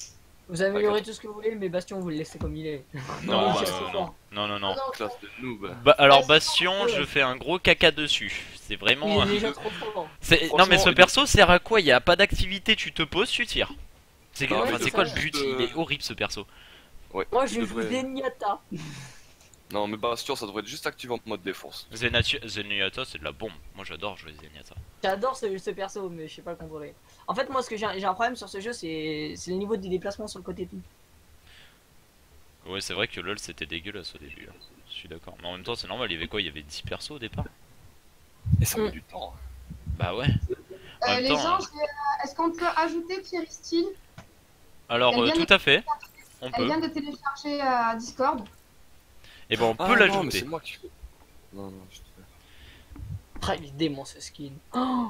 Vous améliorez tout ce que vous voulez, mais Bastion, vous le laissez comme il est. Non, il bah, est non, trop non, fort. non, non, non. Non, Classe de noob. Bah, alors Ouais, Bastion, c'est- je fais un gros caca dessus. C'est vraiment. Il est déjà trop fort. C'est- Non Franchement, mais ce il- perso sert à quoi? Il y a pas d'activité, tu te poses, tu tires. C'est Ah, enfin, mais c'est c'est quoi ça. le but? Il est horrible ce perso. Ouais, Moi, il je joue devrait- Zenyatta. Non, mais Bastion, ça devrait être juste activé en mode défense. Zenatu- Zenyatta c'est de la bombe. Moi j'adore jouer Zenyatta. J'adore ce, ce perso, mais je sais pas le contrôler. En fait, moi, ce que j'ai j'ai un problème sur ce jeu, c'est c'est le niveau des déplacements sur le côté tout. Ouais, c'est vrai que LoL c'était dégueulasse au début. hein. Je suis d'accord. Mais en même temps, c'est normal, il y avait quoi? Il y avait dix persos au départ? Et ça Mm. met du temps. Bah ouais. En Euh, même les temps, gens, hein. je vais, euh, est-ce qu'on peut ajouter Kiristine? Alors, Elle euh, vient tout de- à fait. On Elle peut. vient de télécharger euh, Discord. Et ben on Ah, peut non, mais l'ajouter. c'est moi qui fais. Non, non, je te... Ah, il est démon ce skin. Oh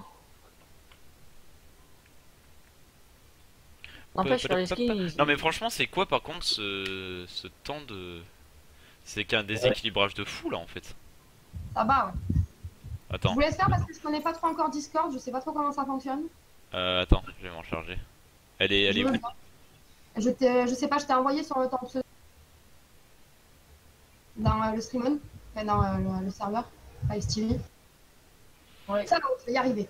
N'empêche, sur les skins. ils- Non mais franchement, c'est quoi par contre ce, ce temps de... C'est qu'un déséquilibrage de fou là en fait. Ça va, ouais. Je Attends, vous laisse faire parce que je connais pas trop encore Discord, je sais pas trop comment ça fonctionne. euh, attends, je vais m'en charger. Elle est, elle est Je où? veux bien. Je, t'ai- je sais pas, je t'ai envoyé sur le temps pseudo. Dans euh, le streamon, enfin, dans euh, le, le serveur, Ice T V. Ouais. Ça va, je vais y arriver.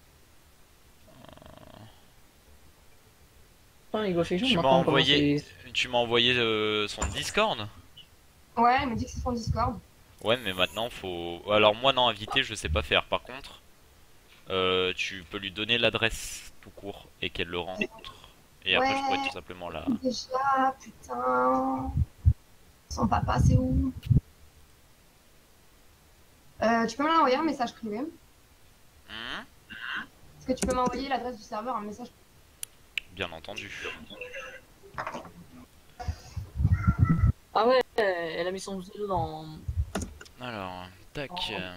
Putain, les gauchers, Tu on m'as apprend comment envoyé- c'est- Tu m'as envoyé euh, son Discord? Ouais, il me dit que c'est son Discord. Ouais, mais maintenant faut. Alors moi non, invité, je sais pas faire. Par contre, euh, tu peux lui donner l'adresse tout court et qu'elle le rencontre. Et après, je pourrais Ouais. tout simplement la. Déjà, putain. Son papa, c'est où? Euh, tu peux me l'envoyer un message privé? Hmm, Est-ce que tu peux m'envoyer l'adresse du serveur, un message? bien entendu. Ah ouais, elle a mis son pseudo dans. Alors, tac. euh,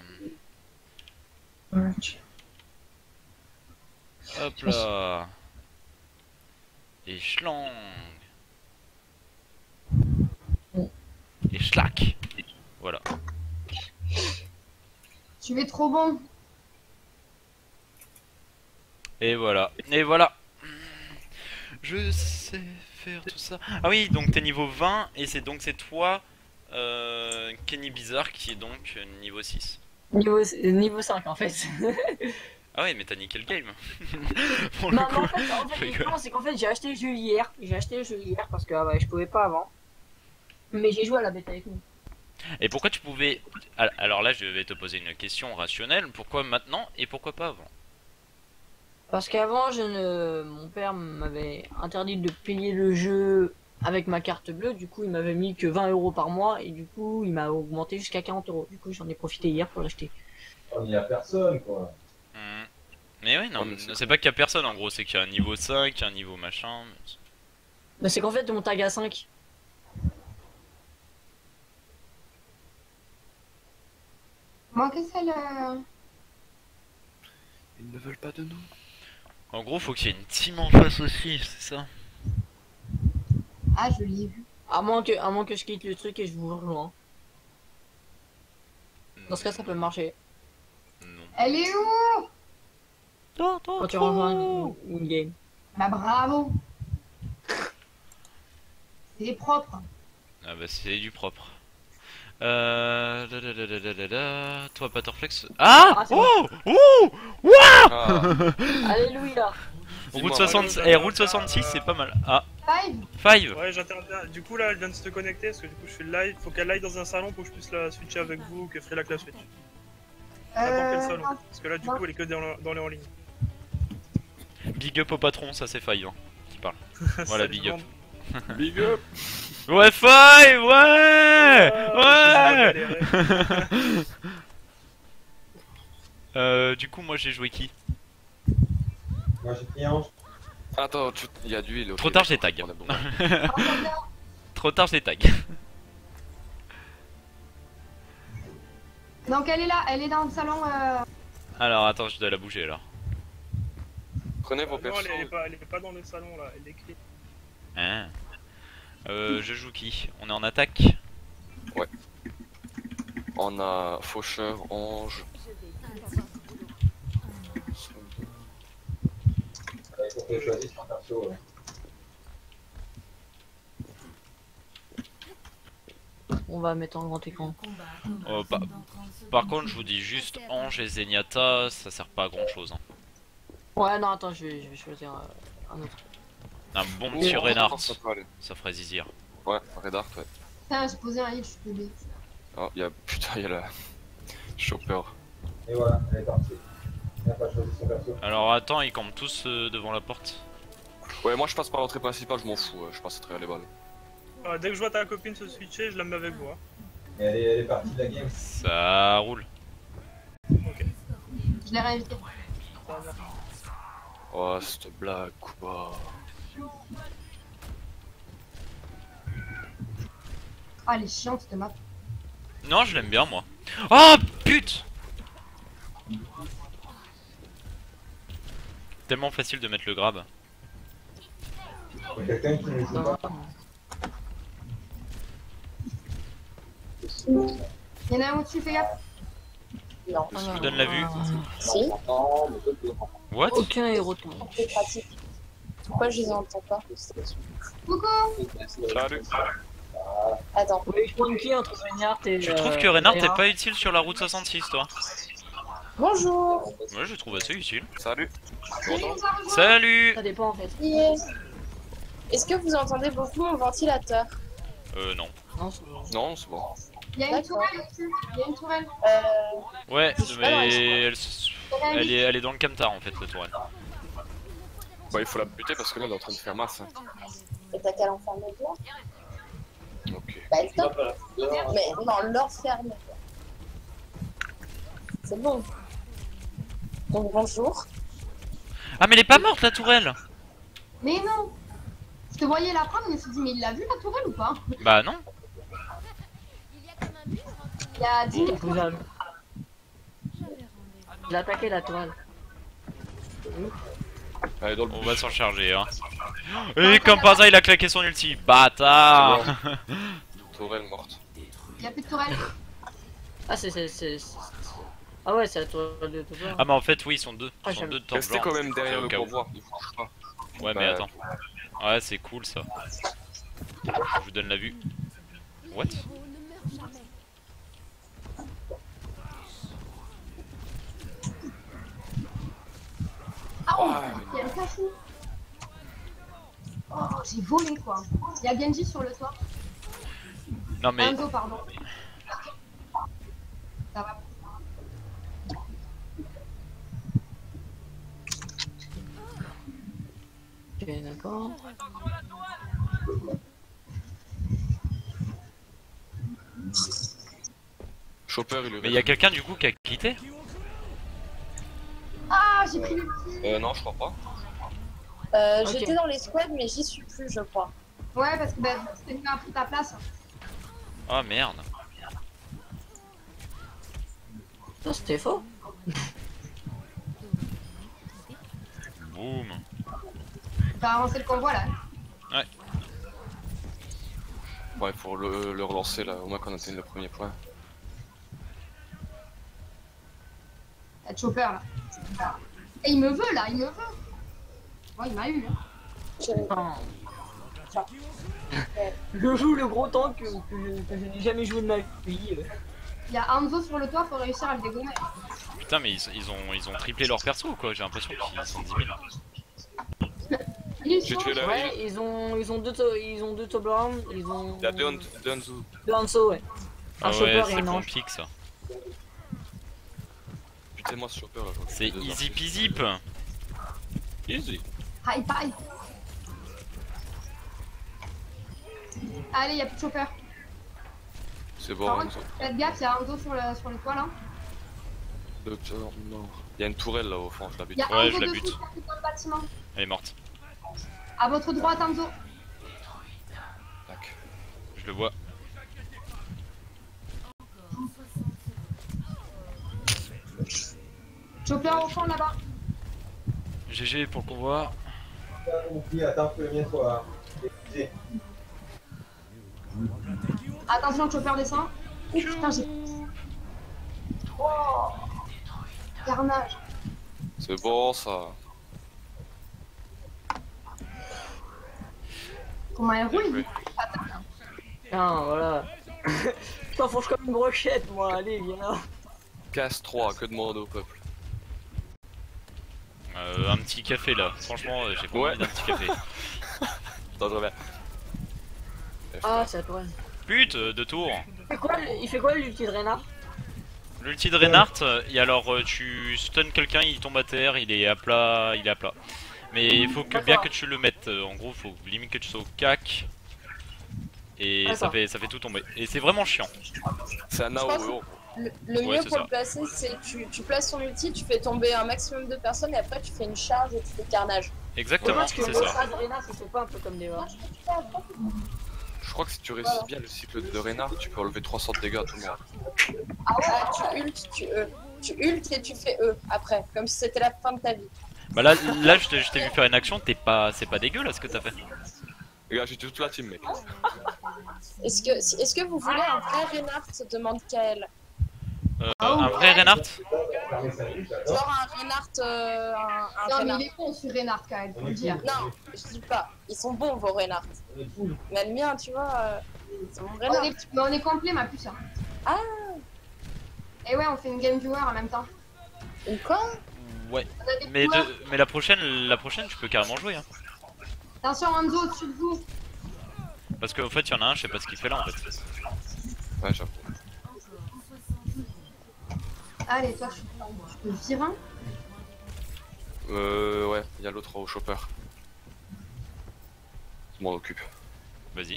Hop là. Et schlang. Et schlack. Voilà. Tu es trop bon. Et voilà. Et voilà. Je sais faire tout ça. Ah oui, donc t'es niveau vingt et c'est donc c'est toi, euh, Kenny Bizarre, qui est donc euh, niveau six. Niveau, niveau cinq en fait. Ah oui, mais t'as niqué le game. Pour non, le mais en coup. fait, en fait, je le rigole. plan, c'est qu'en fait, j'ai acheté le jeu hier. J'ai acheté le jeu hier parce que ah ouais, je pouvais pas avant. Mais j'ai joué à la bêta avec nous. Et pourquoi tu pouvais... Al- Alors là, je vais te poser une question rationnelle. Pourquoi maintenant et pourquoi pas avant? Parce qu'avant, je ne... mon père m'avait interdit de payer le jeu avec ma carte bleue. Du coup, il m'avait mis que vingt euros par mois. Et du coup, il m'a augmenté jusqu'à quarante euros. Du coup, j'en ai profité hier pour l'acheter. Il n'y a personne, quoi. Hmm. Mais oui, non, Oh, mais c'est c'est pas qu'il y a personne en gros, c'est qu'il y a un niveau cinq, un niveau machin. Bah, c'est qu'en fait, mon tag à cinq. Manquez celle. Euh... Ils ne veulent pas de nous. En gros, faut qu'il y ait une team en face aussi, c'est ça? Ah, je l'ai vu. À moins, que, à moins que je quitte le truc et je vous rejoins. Dans ce cas, ça peut marcher. Non. Elle est où? Quand tu rejoins une, une game. Bah bravo. C'est propre. Ah bah c'est du propre. Euh... da, da, da, da, da, da, da. Toi, Patterflex. Ah, Ah, c'est oh, oh, Ah, Alléluia. Route dis-moi, soixante... ouais. eh, Route soixante-six, c'est pas mal. Ah, Five. five. Ouais, j'interviens. Du coup, là, elle vient de se connecter parce que du coup, je fais le live. Faut qu'elle aille dans un salon pour que je puisse la switcher avec vous ou que Freelac la switch. N'importe quel Euh, salon. Parce que là, du non. coup, elle est que dans, dans les en ligne. Big up au patron, ça c'est five hein, qui parle. Voilà, Salut big tout le up. monde. big up. Ouais, five, ouais, Oh, ouais. j'ai galéré. Euh, du coup, moi j'ai joué qui? Moi j'ai pris Ange. Attends, tu- il y a du l'autre. Trop tard, j'ai tag. On est bon. Trop tard, j'ai tag. Donc elle est là, elle est dans le salon. Euh... Alors, attends, je dois la bouger alors. Prenez vos Non, elle, elle est persos. pas, elle est pas dans le salon là, elle est écrite. Hein. Euh, je joue qui? On est en attaque? On a Faucheur, Ange. Il faut que je choisisse un perso. Ouais. on va mettre en grand écran. Euh, bah, par contre, je vous dis juste Ange et Zenyatta, ça sert pas à grand chose. Hein. Ouais, non, attends, je vais, je vais choisir euh, un autre. Un bon Oh, petit Reinhardt, ça peut aller. ça ferait zizir. Ouais, Redart, ouais. Putain, j'ai posé un heal, je suis bébé. Oh, y'a. Putain, y'a la. Chopper. Et voilà, elle est partie. Elle n'a pas choisi son perso. Alors attends, ils campent tous euh, devant la porte. Ouais, moi je passe par l'entrée principale, je m'en fous, ouais, je passe à travers les balles. Ah, dès que je vois ta copine se switcher, je la mets avec moi. Et elle est, elle est partie de la game. Ça roule. Je l'ai réinvité. Oh, cette blague, quoi. Ah, elle est chiante cette map. Non, je l'aime bien moi. Oh pute! Tellement facile de mettre le grab. Il y a quelqu'un qui ne sait Non. pas. Y'en a un au-dessus, fais gaffe. Non. Je vous donne la vue. Si, What? Aucun héros tombe. c'est pratique. Pourquoi je les entends pas? Coucou. Salut. Attends. Oui, je prends une qui entre Reinhardt et. Tu euh, trouves que Reinhardt Reinhardt. est pas utile sur la route soixante-six, toi? Bonjour. Ouais, je trouve assez utile. Salut. Salut! Ça dépend en fait. Yeah. Est-ce que vous entendez beaucoup mon ventilateur? Euh, non. Non, c'est- Non, c'est bon. Il y a une D'accord. tourelle au-dessus. Il y a une tourelle. Euh... Ouais, Je suis pas dans mais les- elle, s- elle est, elle est dans le camtar en fait, la tourelle. Bah, il faut la buter parce que là, elle est en train de faire masse. Hein. Et t'as qu'à l'enfermer toi? Ok. Bah, top. Mais non, l'or ferme. C'est bon. Donc bonjour. Ah, mais elle est pas morte la tourelle! Mais non. Je te voyais la prendre, mais je me suis dit, mais il l'a vu la tourelle ou pas? Bah non. Il y a dix minutes. Vous avez- Il a attaqué la toile. Allez, dans le On bus. va s'en charger, hein. Et comme par hasard, il a claqué son ulti. Bâtard! Tourelle morte. Il y a plus de tourelle. Ah, c'est. c'est- c'est- c'est- Ah, ouais, c'est la toile de Topper. Ah, mais en fait, oui, ils sont deux. Ah, Ils sont j'aime. deux de temps Restez quand même derrière au le cas où. convoi. Ne bouge pas. Ouais, mais Bah, attends. Ouais, c'est cool ça. Je vous donne la vue. What? Ah, oh, il y a le cachou. Oh, j'ai volé quoi. Il y a Genji sur le toit. Non, mais. Enzo, pardon. Ça va. Ok, d'accord. Chopper, il est. Mais il y a quelqu'un du coup qui a quitté? Ah, j'ai pris le Euh, non, je crois pas. Euh, Ok. J'étais dans les squads, mais j'y suis plus, je crois. Ouais, parce que bah, c'était venu a pris ta place. Oh merde. Ça, c'était faux. Boum. T'as avancé le convoi là. Ouais, il faut le, le relancer là, au moins qu'on atteigne le premier point. Il y a Chopper là. Et il me veut là, il me veut. Ouais, il m'a eu. Hein. J'ai- Enfin, je joue le gros tank que, que je, que je n'ai jamais joué de ma vie. Il y a Enzo sur le toit, faut réussir à le dégommer. Putain, mais ils, ils ont, ils ont triplé leur perso ou quoi? J'ai l'impression qu'ils sont dix mille. Il est J'ai chaud. tué la Ouais, ils ont, ils ont deux, to- ils ont deux Toblerone, ils ont. Il y a deux, deux Hanzo. deux Hanzo, ouais. Un Ah chopper ouais, et c'est une bon ange. pique ça. Putain, ce chopper là. j'en ai C'est deux easy heures. peasy. Easy. High five. Allez, il y a plus de Chopper. C'est bon, Par Hanzo. contre, faites gaffe, il y a Enzo sur le, sur le toit là. Docteur mort. Il y a une tourelle là au fond, je Il l'habite. y a Ouais, Enzo je la dessous, bute. qui est dans le bâtiment. Elle est morte. À votre droite, Enzo. Tac. Je le vois. Chopper au fond là-bas. G G pour le convoi. Oublie, attends que le mien soit. J'ai- Attention, Chopper descend. Oh putain, j'ai. Oh carnage. C'est bon ça. Comment elle Bien roule joué. Tiens, voilà. Je t'enfonce comme une brochette, moi, allez, viens là. Casse trois, que demande au peuple. Euh, un petit café là, franchement, euh, j'ai pas Ouais. envie d'un petit café. Attends, je reviens. Ah, c'est à toi. Pute, euh, de tour. Il fait quoi, le- il fait quoi l'ulti de Reinhardt? L'ulti de Reinhardt, euh, et alors euh, tu stun quelqu'un, il tombe à terre, il est à plat, il est à plat. Mais il faut que bien que tu le mettes, euh, en gros, faut limite que tu sois au cac. Et ça D'accord. fait, ça fait tout tomber. Et c'est vraiment chiant. C'est un Je pense- A O E. Le, le Ouais, mieux c'est pour ça. le placer, c'est tu, tu places ton ulti, tu fais tomber un maximum de personnes et après tu fais une charge et tu fais carnage. Exactement, Dommage que c'est le ça. strat de Reinhardt, il fait pas un peu comme des vaches. Je crois que si tu réussis bien le cycle de Reinhardt, tu peux enlever trois cents de dégâts à tout le monde. Ah, tu ultes, tu E. Tu ultes et tu fais E après, comme si c'était la fin de ta vie. Bah là, là je t'ai je t'ai vu faire une action, t'es pas, c'est pas dégueu là ce que t'as fait. Regarde, j'ai toute la team, mec. Est-ce que, si- est-ce que vous voulez un vrai Reinhardt, demande Kael? Euh, un vrai Reinhardt. Genre un Reinhardt, euh, un, un Non, mais Reinhardt. il est con ce Reinhardt quand même, faut le dire. Non, je dis pas. Ils sont bons vos Reinhardt. Mais le mien, tu vois, euh, c'est mon On Reinhardt. est, mais on est complet, ma puce. Hein. Ah. Et ouais, on fait une game viewer en même temps. Une quoi? Ouais. On a des Mais, pouvoirs. de, mais la prochaine, la prochaine, tu peux carrément jouer. Hein. Attention, Hanzo au-dessus de vous. Parce qu'en fait, il y en a un, je sais pas ce qu'il fait là en fait. Ouais, j'avoue. Allez, toi, je je peux virer un. Euh, ouais, il y a l'autre au chopper. Je m'en occupe. Vas-y.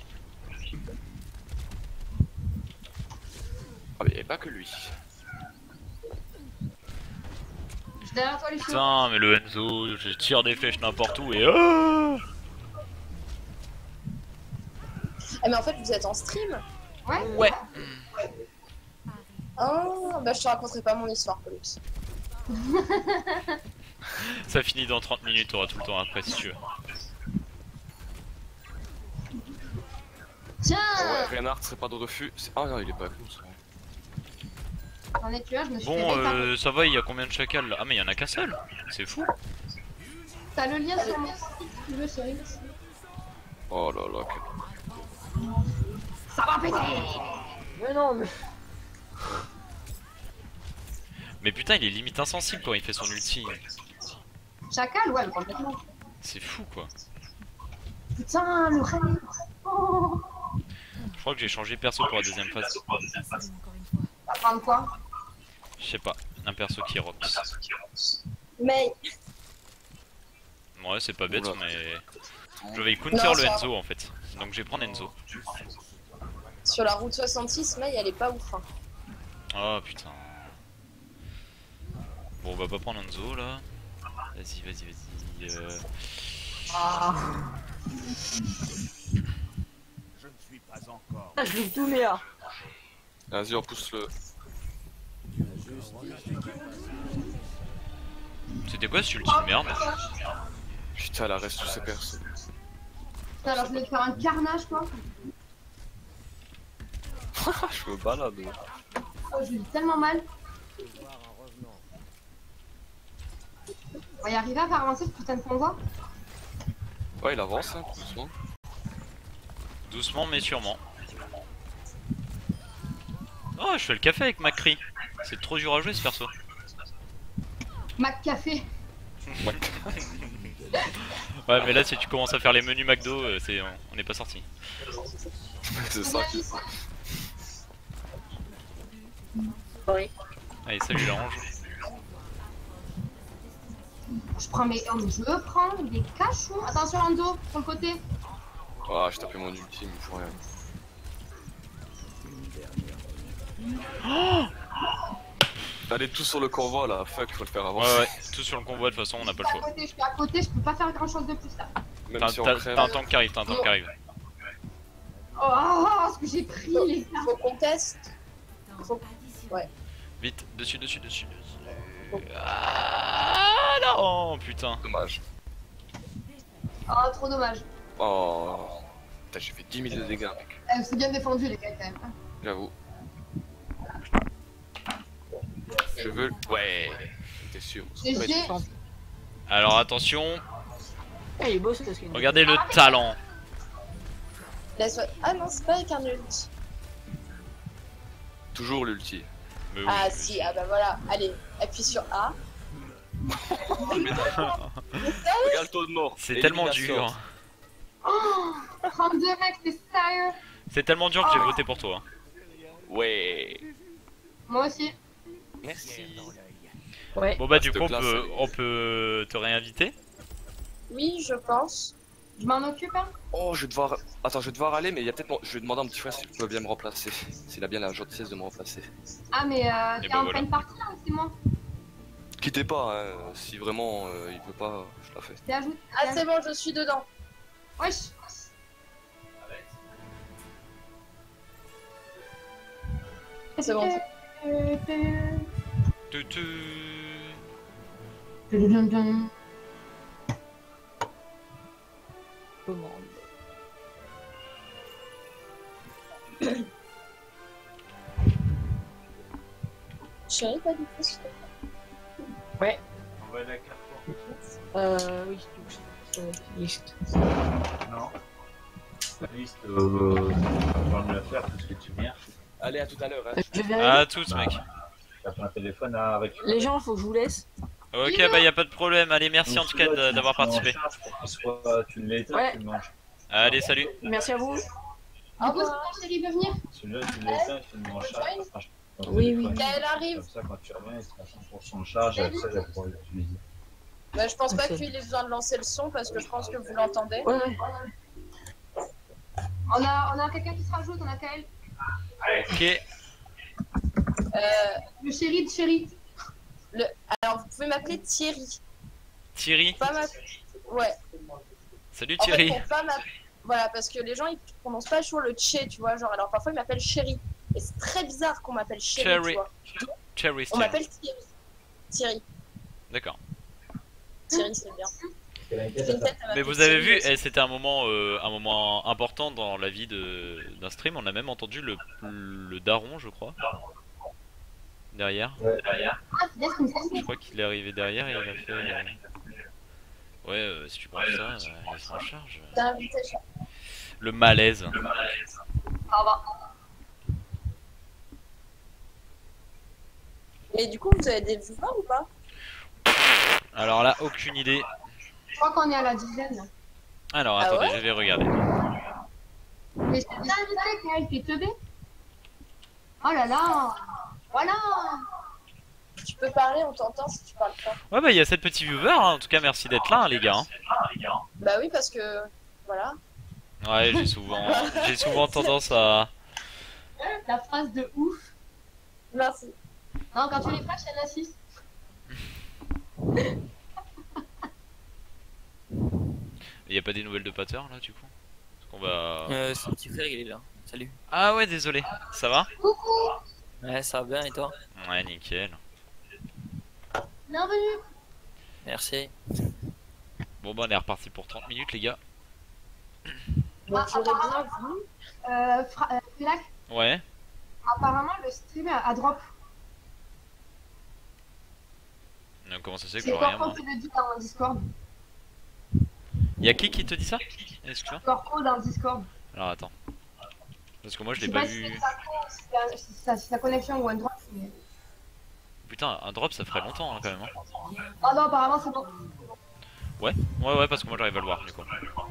Ah, mais il n'y avait pas que lui. Je suis derrière toi, Lucio. Putain, mais le Enzo, je tire des flèches n'importe où et oh Ah, mais en fait, vous êtes en stream? Ouais. Ouais. Ah, bah je te raconterai pas mon histoire, Pollux. Ça finit dans trente minutes, t'auras tout le temps après si tu veux. Tiens. Ouais, Reinhardt serait pas de refus. C'est- Ah non, il est pas avec nous, ça. J'en ai tué un, je me suis fait Bon, réparer. euh, ça va, il y a combien de chacals là? Ah, mais il y en a qu'un seul. C'est fou. T'as le lien sur mon site si tu veux, chérie. Oh là là, quel... Ça va péter. Mais non, mais. Mais putain, il est limite insensible quand il fait son ulti. Chacal, ouais, complètement. C'est fou quoi. Putain, le rêve. Oh. Je crois que j'ai changé perso pour la deuxième phase. Ça va prendre quoi? Je sais pas, un perso qui rocks. Mais Ouais, c'est pas bête, Oula. mais je vais counter Non, le ça- Enzo en fait. Donc je vais prendre Enzo. sur la route soixante-six, May, elle est pas ouf. Hein. Oh putain. Bon, on va pas prendre Enzo là. Vas-y, vas-y, vas-y. Euh... Ah, Ah, je vis tout Léa. Vas-y, on pousse le. C'était quoi ce ulti de merde? Putain, elle reste tous ces persos. Putain, alors je vais te faire un carnage, quoi. Je me balade. Oh, je vis tellement mal. On va y arriver à faire avancer ce putain de convoi. Ouais, il avance, hein, doucement. Doucement mais sûrement. Oh, je fais le café avec Macri. C'est trop dur à jouer ce perso. Mac Café. Ouais. Ouais, mais là, si tu commences à faire les menus McDo, euh, c'est on n'est pas sorti. C'est ça. qui- Oui. Allez, salut l'ange. Je prends mes. Oh, mais je prends des cachons. Attention, Ando, sur le côté. Ah, j'ai tapé mon ultime, il faut rien. Allez tous sur le convoi là, fuck, faut le faire Ouais, avancer. ouais, tout sur le convoi, de toute façon, on n'a pas Je le suis à choix. côté, je suis à côté, je peux pas faire grand chose de plus là. Même T'as si on t'as- crève. t'as un tank qui arrive, t'as un tank qui arrive. Oh, ce que j'ai pris, les gars. Faut qu'on teste. Faut... Vite, dessus, dessus, dessus, dessus. Ah non, putain. Dommage. Oh, trop dommage. Oh. Putain, j'ai fait dix mille de dégâts, mec. Euh, c'est bien défendu, les gars, quand même. J'avoue. Je veux. Ouais. T'es sûr. G G. Alors attention, Ah, il est beau ce skin. regardez le talent. Laisse... Ah non, c'est pas avec un ult. Toujours l'ulti. Mais oui, Ah mais si, ah bah voilà. Allez, appuie sur A. Regarde ton mort. C'est tellement dur. Oh, trente-deux mecs, c'est sérieux. C'est tellement dur que j'ai Oh. voté pour toi. Ouais. Moi aussi. Merci. Ouais. Bon bah du Cette coup on classe, peut, elle est- on peut te réinviter. Oui, je pense. Je m'en occupe, hein. Oh, je vais devoir. Attends, je vais devoir aller, mais il y a peut-être. Mon... Je vais demander à mon petit frère s'il peut bien me remplacer. S'il a bien la gentillesse de me remplacer. Ah, mais euh, Et t'es bah en voilà. pleine partie, là, ou c'est moi? Quittez pas, hein. Si vraiment euh, il peut pas, je la fais. T'es ajoute. Ah c'est bon, je suis dedans. Wesh. C'est bon. Tu, tu... Commande. Chérie, pas du tout. s'il te plaît. Euh, oui, je euh, liste. Non. La liste, euh, on va me la faire parce que tu viens. Allez, à tout à l'heure. Hein. Euh, Je vais À aller. tous Bah, mec. T'as pas un téléphone à récupérer. Les gens, faut que je vous laisse. Ok bah y a pas de problème. Allez merci en tout cas de- d'avoir participé. Soit tu l'éteins, Ouais. tu le manges. Allez salut. Merci à vous. Du Au coup, revoir. c'est quand Chérie veut venir? Celui-là, tu l'éteins, tu le manges. Oui, oui. Elle arrive. Comme ça, quand tu reviens, il sera cent pour cent de charge, elle sait, elle pourra l'utiliser. Bah, je pense pas Ok. qu'il ait besoin de lancer le son parce que je pense que vous l'entendez. Ouais, ouais. On a, on a quelqu'un qui se rajoute, on a Kael. Ok. Euh, Le chéri de chéri. alors, vous pouvez m'appeler Thierry. Thierry. Pas m'appeler. Ouais. Salut En fait, Thierry. pour pas m'appeler. Voilà, parce que les gens ils prononcent pas toujours le tché, tu vois. Genre, alors parfois ils m'appellent chéri. Et c'est très bizarre qu'on m'appelle chéri, Cherry. tu vois. Cherry On Thierry. m'appelle Thierry. Thierry. D'accord. Thierry, c'est bien. Elle a une J'ai tête à une ça. tête à Mais m'appeler vous avez Thierry vu, aussi. eh, c'était un moment, euh, un moment important dans la vie de d'un stream. On a même entendu le, le daron, je crois, derrière. Ouais. Ah, c'est bien ce qu'il me Je semble. crois qu'il est arrivé derrière et il a fait. euh, Ouais, euh, si tu prends ça, euh, laisse en charge. T'as invité Charles. Le malaise. Au revoir. Et du coup, vous avez des viewers ou pas? Alors là, aucune idée. Je crois qu'on est à la dizaine. là. Alors Ah attendez, ouais je vais regarder. Mais c'est bien invité, Kael, t'es teubé. Oh là là. Voilà. Tu peux parler, on t'entend si tu parles pas. Ouais, bah il y a sept petits viewers. Hein. En tout cas, merci d'être là, hein, les gars. hein. Bah oui, parce que. Voilà. Ouais, j'ai souvent, j'ai souvent tendance à. La phrase de ouf. Merci. Non, quand tu les flashes, il y en a six. Il y a pas des nouvelles de Pater là, du coup. Parce qu'on va. Euh, son petit frère il est là. Salut. Ah ouais, désolé. Ça va? Coucou. Ouais, ça va bien et toi? Ouais, nickel. Bienvenue. Merci. Bon, bah on est reparti pour trente minutes, les gars. Donc Ah, j'aurais bien apparemment, vu. Euh, Fra- euh, Frilac, Ouais. apparemment, le stream a drop. Donc, comment ça se fait que C'est je vois rien, moi? Corpo qui le dit dans le Discord. Y'a qui qui te dit ça? Excuse-moi. Corpo dans le Discord. Alors attends. Parce que moi je Je l'ai sais pas pas si vu. c'est sa, si c'est- si c'est sa connexion ou un drop. Mais... Putain, un drop ça ferait longtemps hein, quand même. hein. Ah non, apparemment, c'est bon. Ouais, ouais, ouais, parce que moi j'arrive à le voir du coup.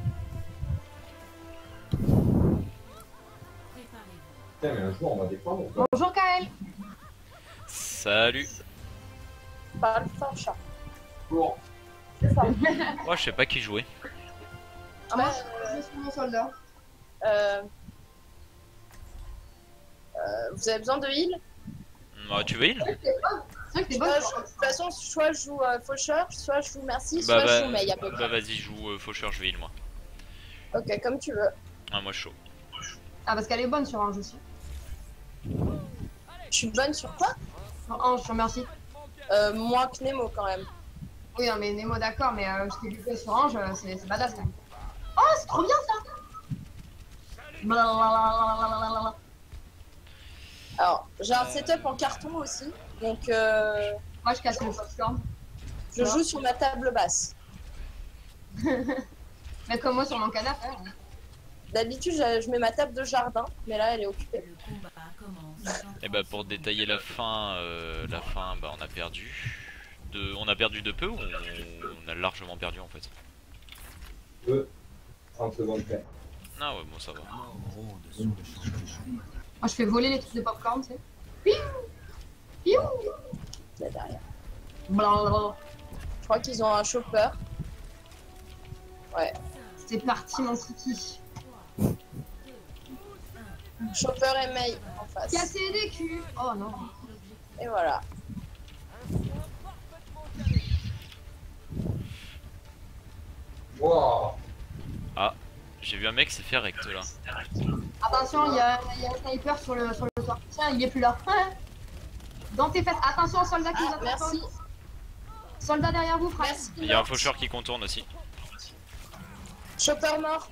Putain, mais un jour, on va défendre. ou pas Bonjour, Kael. Salut. Parle fort, chat. Bon. C'est ça. Moi je sais pas qui jouer. Moi, je suis mon soldat. Euh... Euh, vous avez besoin de heal? Ah, tu veux heal? C'est vrai que t'es bonne. Soit je- De toute façon, soit je joue euh, faucheur, soit je joue merci, Bah, soit je joue bah, Mei à peu bah près. vas-y, joue euh, faucheur, je vais heal moi. Ok, comme tu veux. Ah, moi je suis chaud. Ah, parce qu'elle est bonne sur Ange aussi. Je suis bonne sur quoi? Sur Ange, je te remercie. euh, Moins que Nemo quand même. Oui, non, mais Nemo, d'accord, mais euh, je t'ai vu que sur Ange, euh, c'est c'est badass quand même. Oh, c'est trop bien ça! Blablabla. Alors, j'ai un setup en carton aussi, donc euh, Moi, je casse le popcorn. je joue sur ma table basse. Mais comme moi sur mon canapé. hein. D'habitude, je je mets ma table de jardin, mais là, elle est occupée. Et bah pour détailler la fin, euh, la fin, bah on a perdu. De, on a perdu de peu ou on, on a largement perdu en fait? Peu. trente secondes près. Ah ouais, bon ça va. Moi je fais voler les trucs de popcorn, tu sais. Piou Piou Là derrière. Blablabla. Je crois qu'ils ont un chopper. Ouais. C'est parti mon kiki. Chopper et Mei en face. Casser des culs. Oh non. Et voilà. Wow. Ah, j'ai vu un mec s'est fait rect là. Attention, il y, a il y a un sniper sur le, sur le toit. Tiens, il est plus là. Dans tes fesses. Attention, soldat qui vous Ah, attaque. merci. Soldat derrière vous, frère. Merci. Il y a un faucheur qui contourne aussi. Chopper mort.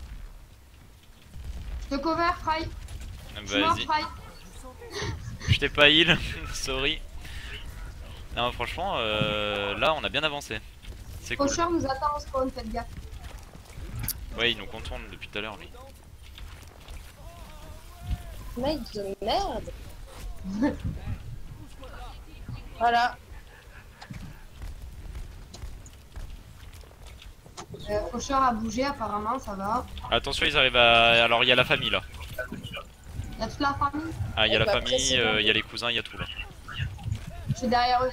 Je te cover, Fry. Je suis mort, Vas-y, Fry. je t'ai pas heal, sorry. Non franchement, euh, là on a bien avancé. C'est cool. Faucheur nous attend en spawn, faites gaffe. Ouais, il nous contourne depuis tout à l'heure lui. Mec de merde. Voilà. Euh, Faucheur a bougé, apparemment, ça va. Attention, ils arrivent à... Alors il y a la famille là. Il y a toute la famille. Ah, il y a Eh la bah, famille, précisément. euh, il y a les cousins, il y a tout là. Je suis derrière eux.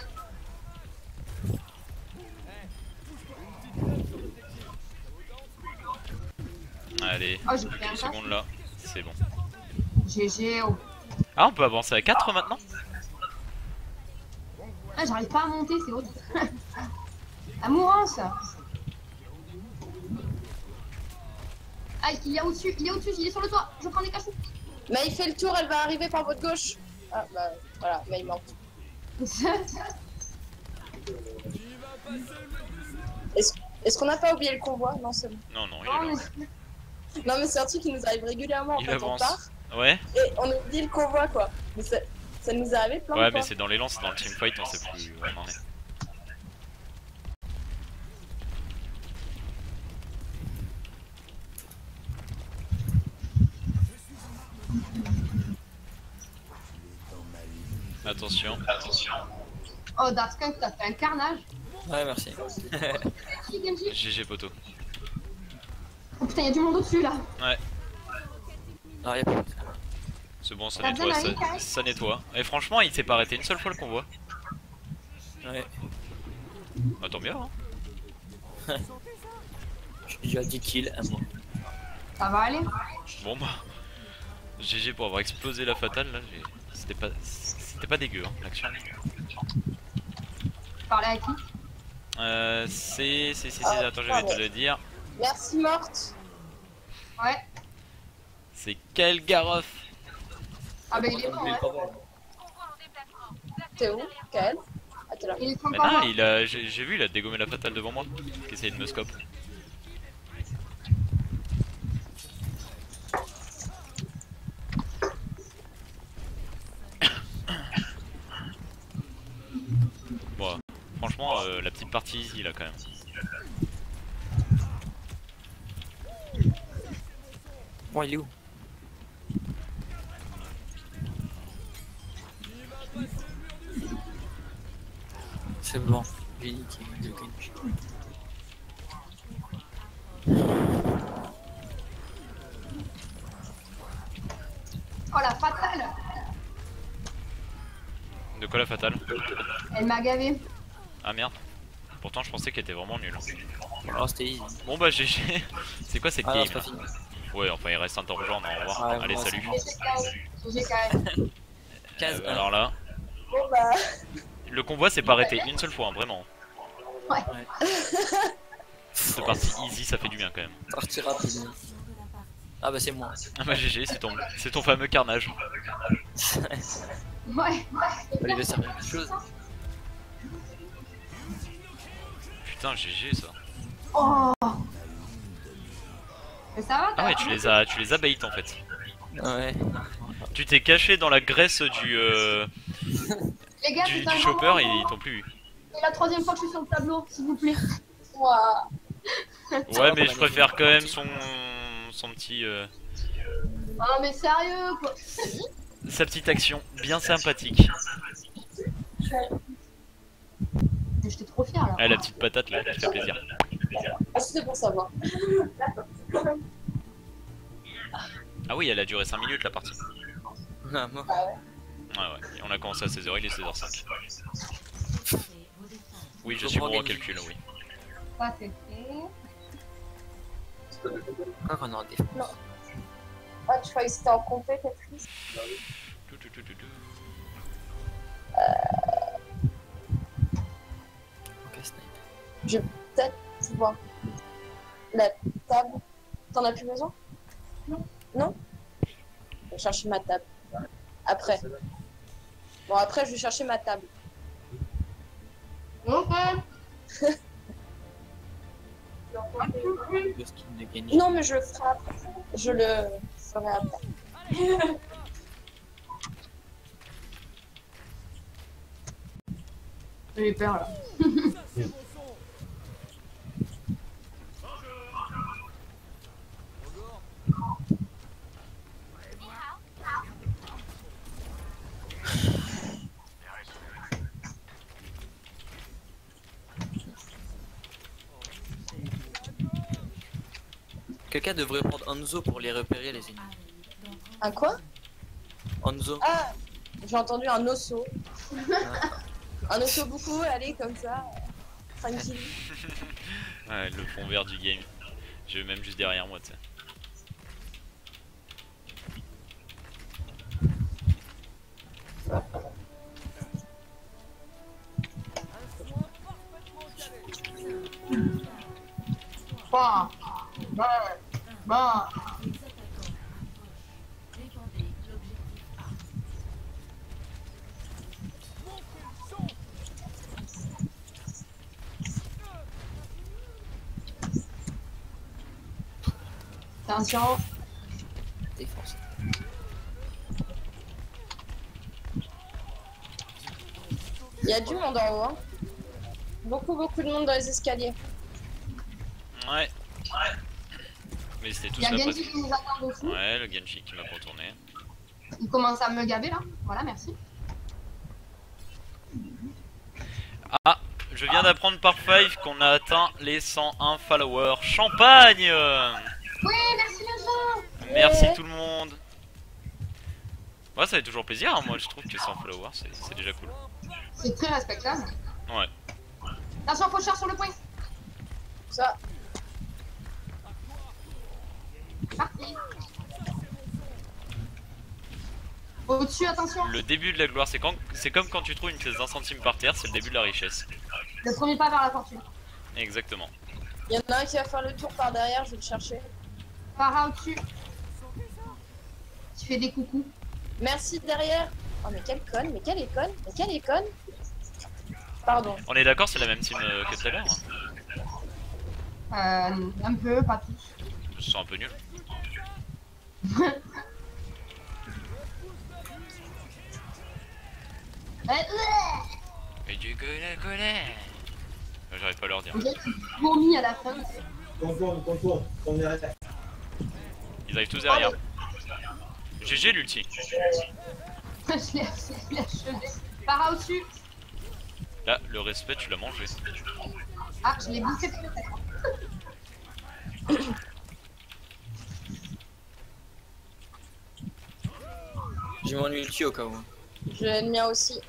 Allez, Oh, j'ai pris un quelques casque. secondes là, c'est bon. G G. Oh. Ah, on peut avancer à quatre maintenant? Ah, j'arrive pas à monter, c'est autre. Amourance. Ah, il est au-dessus, il est au-dessus, il est sur le toit. Je prends des cachous. Mais il fait le tour, elle va arriver par votre gauche. Ah bah voilà, mais il manque. Est-ce est qu'on n'a pas oublié le convoi? Non, c'est bon. Non, non, il Oh, est là. mais- Non, mais c'est un truc qui nous arrive régulièrement Il quand on avance. part Ouais, et on oublie le convoi quoi. Mais ça, ça nous est arrivé plein ouais, de fois. mais c'est dans l'élan, c'est dans le teamfight, on sait plus où on en est. Attention. Attention. Oh, Darkskunk, t'as fait un carnage. Ouais, merci. Genji, Genji. G G poto. Oh putain, y'a du monde au-dessus là. Ouais, Non, y'a pas. c'est bon, ça T'as nettoie, besoin d'un ça, Ricaille ça nettoie. Et franchement, il s'est pas arrêté une seule fois le convoi. Ouais. Bah tant mieux, hein. J'ai déjà dix kills à moi. Ça va aller. Bon bah, G G pour avoir explosé la fatale là, j'ai- c'était pas, c'était pas dégueu hein, l'action. Parler à qui? Euh, c'est, c'est, c'est, c'est, Ah, attends, je vais pardon. te le dire. Merci morte. Ouais. C'est Kelgaroth. Ah bah il est mort, ouais. T'es où? Kael? Ah t'es là. Il est Mais encore non, mort. il a, j'ai j'ai vu, il a dégommé la fatale devant moi, qui essayait de me scope. Bon, franchement, euh, la petite partie easy là quand même. Bon, il est où? C'est bon. J'ai dit qu'il y a Genji. Oh la fatale. De quoi la fatale? Elle m'a gavé. Ah merde. Pourtant je pensais qu'elle était vraiment nulle. Oh, c'était easy. Bon bah G G. C'est quoi cette Ah non, game c'est pas là? fini. Ouais, enfin il reste un temps rejoindre, au revoir. Ouais, Allez, moi, salut. G G K. G G K. quinze Euh, bah, alors là, Bon bah. le convoi s'est pas arrêté une seule fois, hein, vraiment. Ouais. C'est parti easy, ça fait du bien quand même. Parti rapide. Ah bah c'est moi. Ah bah G G, c'est ton, c'est ton fameux carnage. Ouais. Il va servir quelque chose. Putain, G G ça. Oh. Mais ça va, Ah ouais, tu les as, tu les as bait en fait. Ouais. Tu t'es caché dans la graisse du, euh, Les gars, du, c'est un du grand chopper moment. et ils t'ont plus vu. C'est la troisième fois que je suis sur le tableau, s'il vous plaît. Ouah. Ouais, mais je préfère quand même son, son petit. Euh... Ah mais sérieux quoi. sa petite action bien sympathique. J'étais trop fière là. Ah, la petite patate là, qui fait plaisir. Ah, c'était pour savoir. Ah oui, elle a duré cinq minutes la partie. Ah, moi. Ah ouais. Ouais, ouais. Et on a commencé à seize heures, il est seize heures cinq. Oui, je Faut suis bon au organiser. calcul, oui. Ça c'est fait. Quoi qu'on en défense. Non. Ah, tu croyais que c'était en complet, Tetris? Tout, tout, tout, tout, tout. Ok, snipe. Je vais peut-être pouvoir. La table. T'en as plus besoin? Non. Non? Je vais chercher ma table. Après. Bon, après, je vais chercher ma table. Ok. Le skin de Genji. Non, mais je le ferai après. Je le ferai après. J'ai eu peur là. Quelqu'un devrait prendre Hanzo pour les repérer, les ennemis. Un quoi? Hanzo. Ah, j'ai entendu un osso. Un osso beaucoup, allez, comme ça. Tranquille. Ouais, le fond vert du game. Je vais même juste derrière moi, tu sais. Bah. Bah. Bah. Attention. Défense. Il y a du monde en haut, hein. Beaucoup, beaucoup de monde dans les escaliers. Ouais. Mais c'était tout Il y a ça Genji presque. qui nous attend dessus. Ouais, le Genji qui m'a contourné. Il commence à me gaver là. Voilà, merci. Ah, je viens d'apprendre par Five qu'on a atteint les cent un followers. Champagne! Oui, merci les gens. Merci Ouais. tout le monde. Ouais, ça fait toujours plaisir, hein. Moi je trouve que cent followers c'est c'est déjà cool. C'est très respectable. Ouais. Attention, faucheur sur le point. Ça. Parti. Au-dessus, attention. Le début de la gloire, c'est quand c'est comme quand tu trouves une pièce d'un centime par terre, c'est le début de la richesse. Le premier pas vers la fortune. Exactement. Il y en a un qui va faire le tour par derrière, je vais le chercher. Par là au-dessus. Tu fais des coucous. Merci derrière. Oh, mais quelle conne, mais quelle est conne, mais quelle est conne. Pardon. On est d'accord, c'est la même team euh, que tout à l'heure. Euh, un peu, pas tous. Je me sens un peu nul. Et du collet, collet. J'arrive pas à leur dire. On dirait qu'ils vomit à la fin. Contourne, contourne, on est derrière. Ils arrivent tous derrière. G G l'ulti. Je l'ai je l'ai achevé. Par là au-dessus. Là, le respect, tu l'as mangé. Ah, je l'ai bouffé sur le tête. J'ai mon ulti au cas où. J'ai le mien aussi.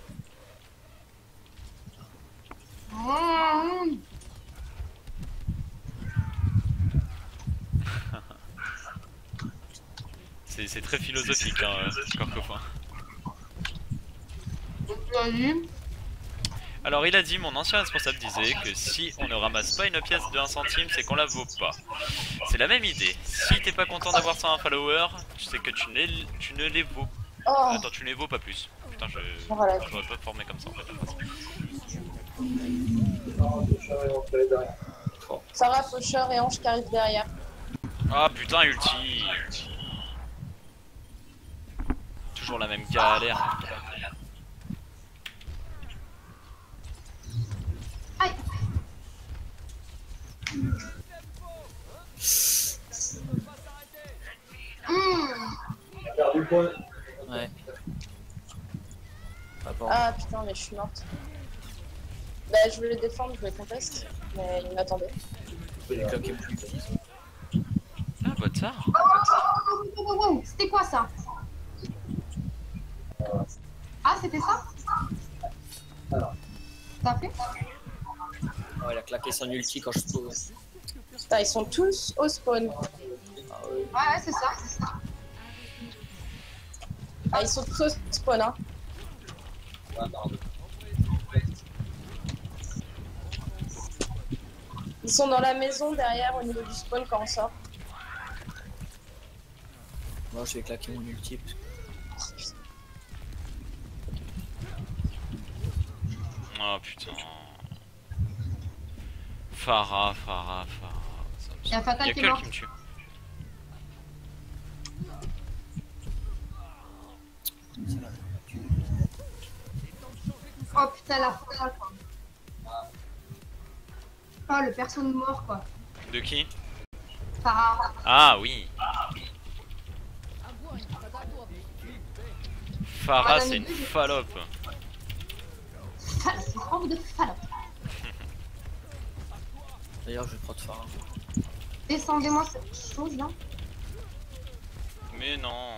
Mmh. C'est c'est très philosophique, hein, encore copain. Vas-y. Alors il a dit, mon ancien responsable disait que si on ne ramasse pas une pièce de un centime, c'est qu'on la vaut pas. C'est la même idée. Si t'es pas content d'avoir cent un followers, tu sais que tu, tu ne les vaux. Oh. Attends, tu ne les vaux pas plus. Putain, je Voilà. je devrais pas te former comme ça en fait. Sarah, Faucheur et Ange qui arrivent derrière. Ah putain, ulti. Toujours la même galère. Aïe. Mmh. Perdu le point. Ouais. Ah putain, mais je suis morte. Bah, je voulais défendre, je voulais conteste, mais il m'attendait. Ah, bâtard. Oh, oh, oh, oh, oh, c'était quoi ça? Ah, c'était ça? T'as fait? Oh, il a claqué son ulti quand je spawn. Putain, ils sont tous au spawn. Ouais, ouais, c'est ça, c'est ça. Ah, ils sont tous au spawn, hein. Ils sont dans la maison derrière au niveau du spawn quand on sort. Moi, je vais claquer mon ulti. Parce que... Oh putain. Farah, Farah, Farah. Il y a Fatal Y'a qui est que mort. qui me tue. Oh putain, la Fatal quoi. Oh, le personne mort quoi. De qui? Farah. Ah oui. Farah, Ah, c'est une falope. Ah, c'est trop de Farah. D'ailleurs, je crois de Farah. Descendez-moi cette chose là. Mais non.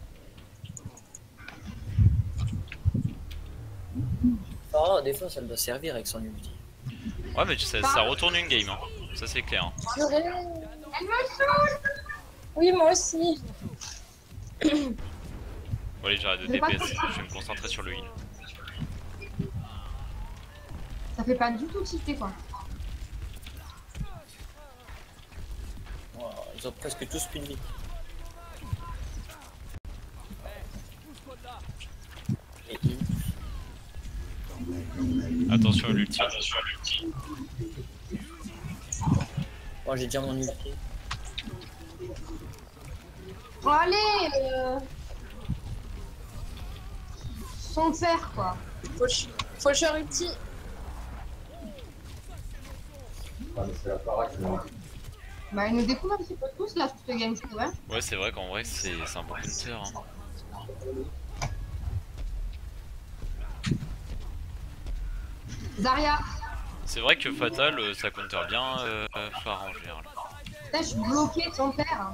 Farah, des fois, ça doit servir avec son ulti. Ouais, mais ça, ça retourne une game, hein. Ça c'est clair. Hein. Purée. Elle me saoule. Oui, moi aussi. Bon, allez, j'arrête de D P S. Je vais me concentrer sur le heal. Ça fait pas du tout tilter quoi. Oh, ils ont presque tous plus de vie. Et il... Attention à l'ulti. Moi, j'ai déjà mon ulti. Bon allez euh... Son père quoi. Fauche... Faucheur ulti. Ah, mais c'est la Farah qui m'a. Bah ils nous découvrent un petit peu tous là sur ce game je trouve hein. Ouais, c'est vrai qu'en vrai, c'est un bon counter. Hein. Zarya. C'est vrai que Fatal, euh, ça counter bien euh, Farah en général. Putain, je suis bloqué de son père.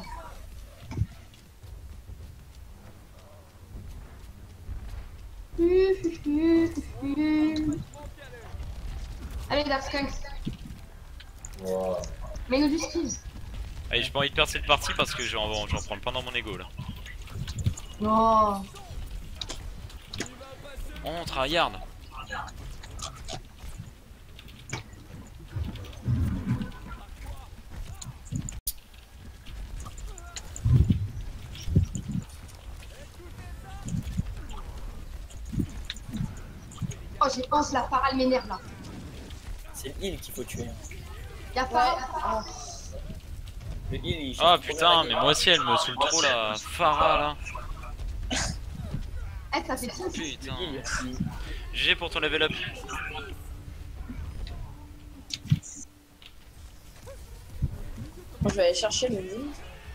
Allez, Dark Skunk. Wow. Mets-nous du skill. Allez, j'ai pas envie de perdre cette partie parce que j'en j'en prends plein dans mon ego là. Non. On tryhard. Oh, j'ai honte, la parale m'énerve là. C'est le heal qu'il faut tuer. Y'a pas. Le heal, il... Ah putain, mais moi aussi elle me saoule trop la Farah là. Eh, ça fait tilt. Putain. G G pour ton level up. Moi, je vais aller chercher le heal.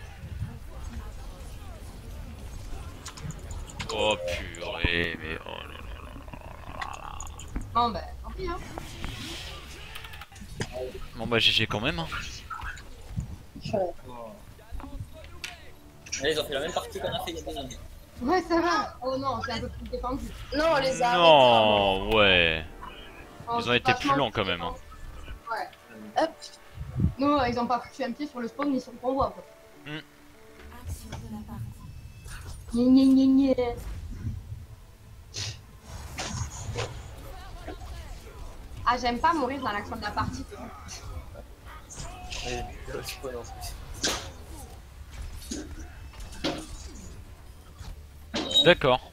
Oh purée, mais oh là là là là là. Bon bah, tant pis hein. Bon bah G G quand même. Hein. Ouais. Là, ils ont fait la même partie qu'on a fait il y a deux années. Ouais, ça va. Oh non, c'est un peu plus défendu. Non, on les a Non, ouais. Oh, Ils ont été plus lents quand même. Hein. Ouais. Hop. Nous, ils ont pas foutu un pied sur le spawn ni sur le convoi quoi. Mm. Gna gna gna gna. Ah, j'aime pas mourir dans l'action de la partie. Ouais, le spawn en plus. D'accord.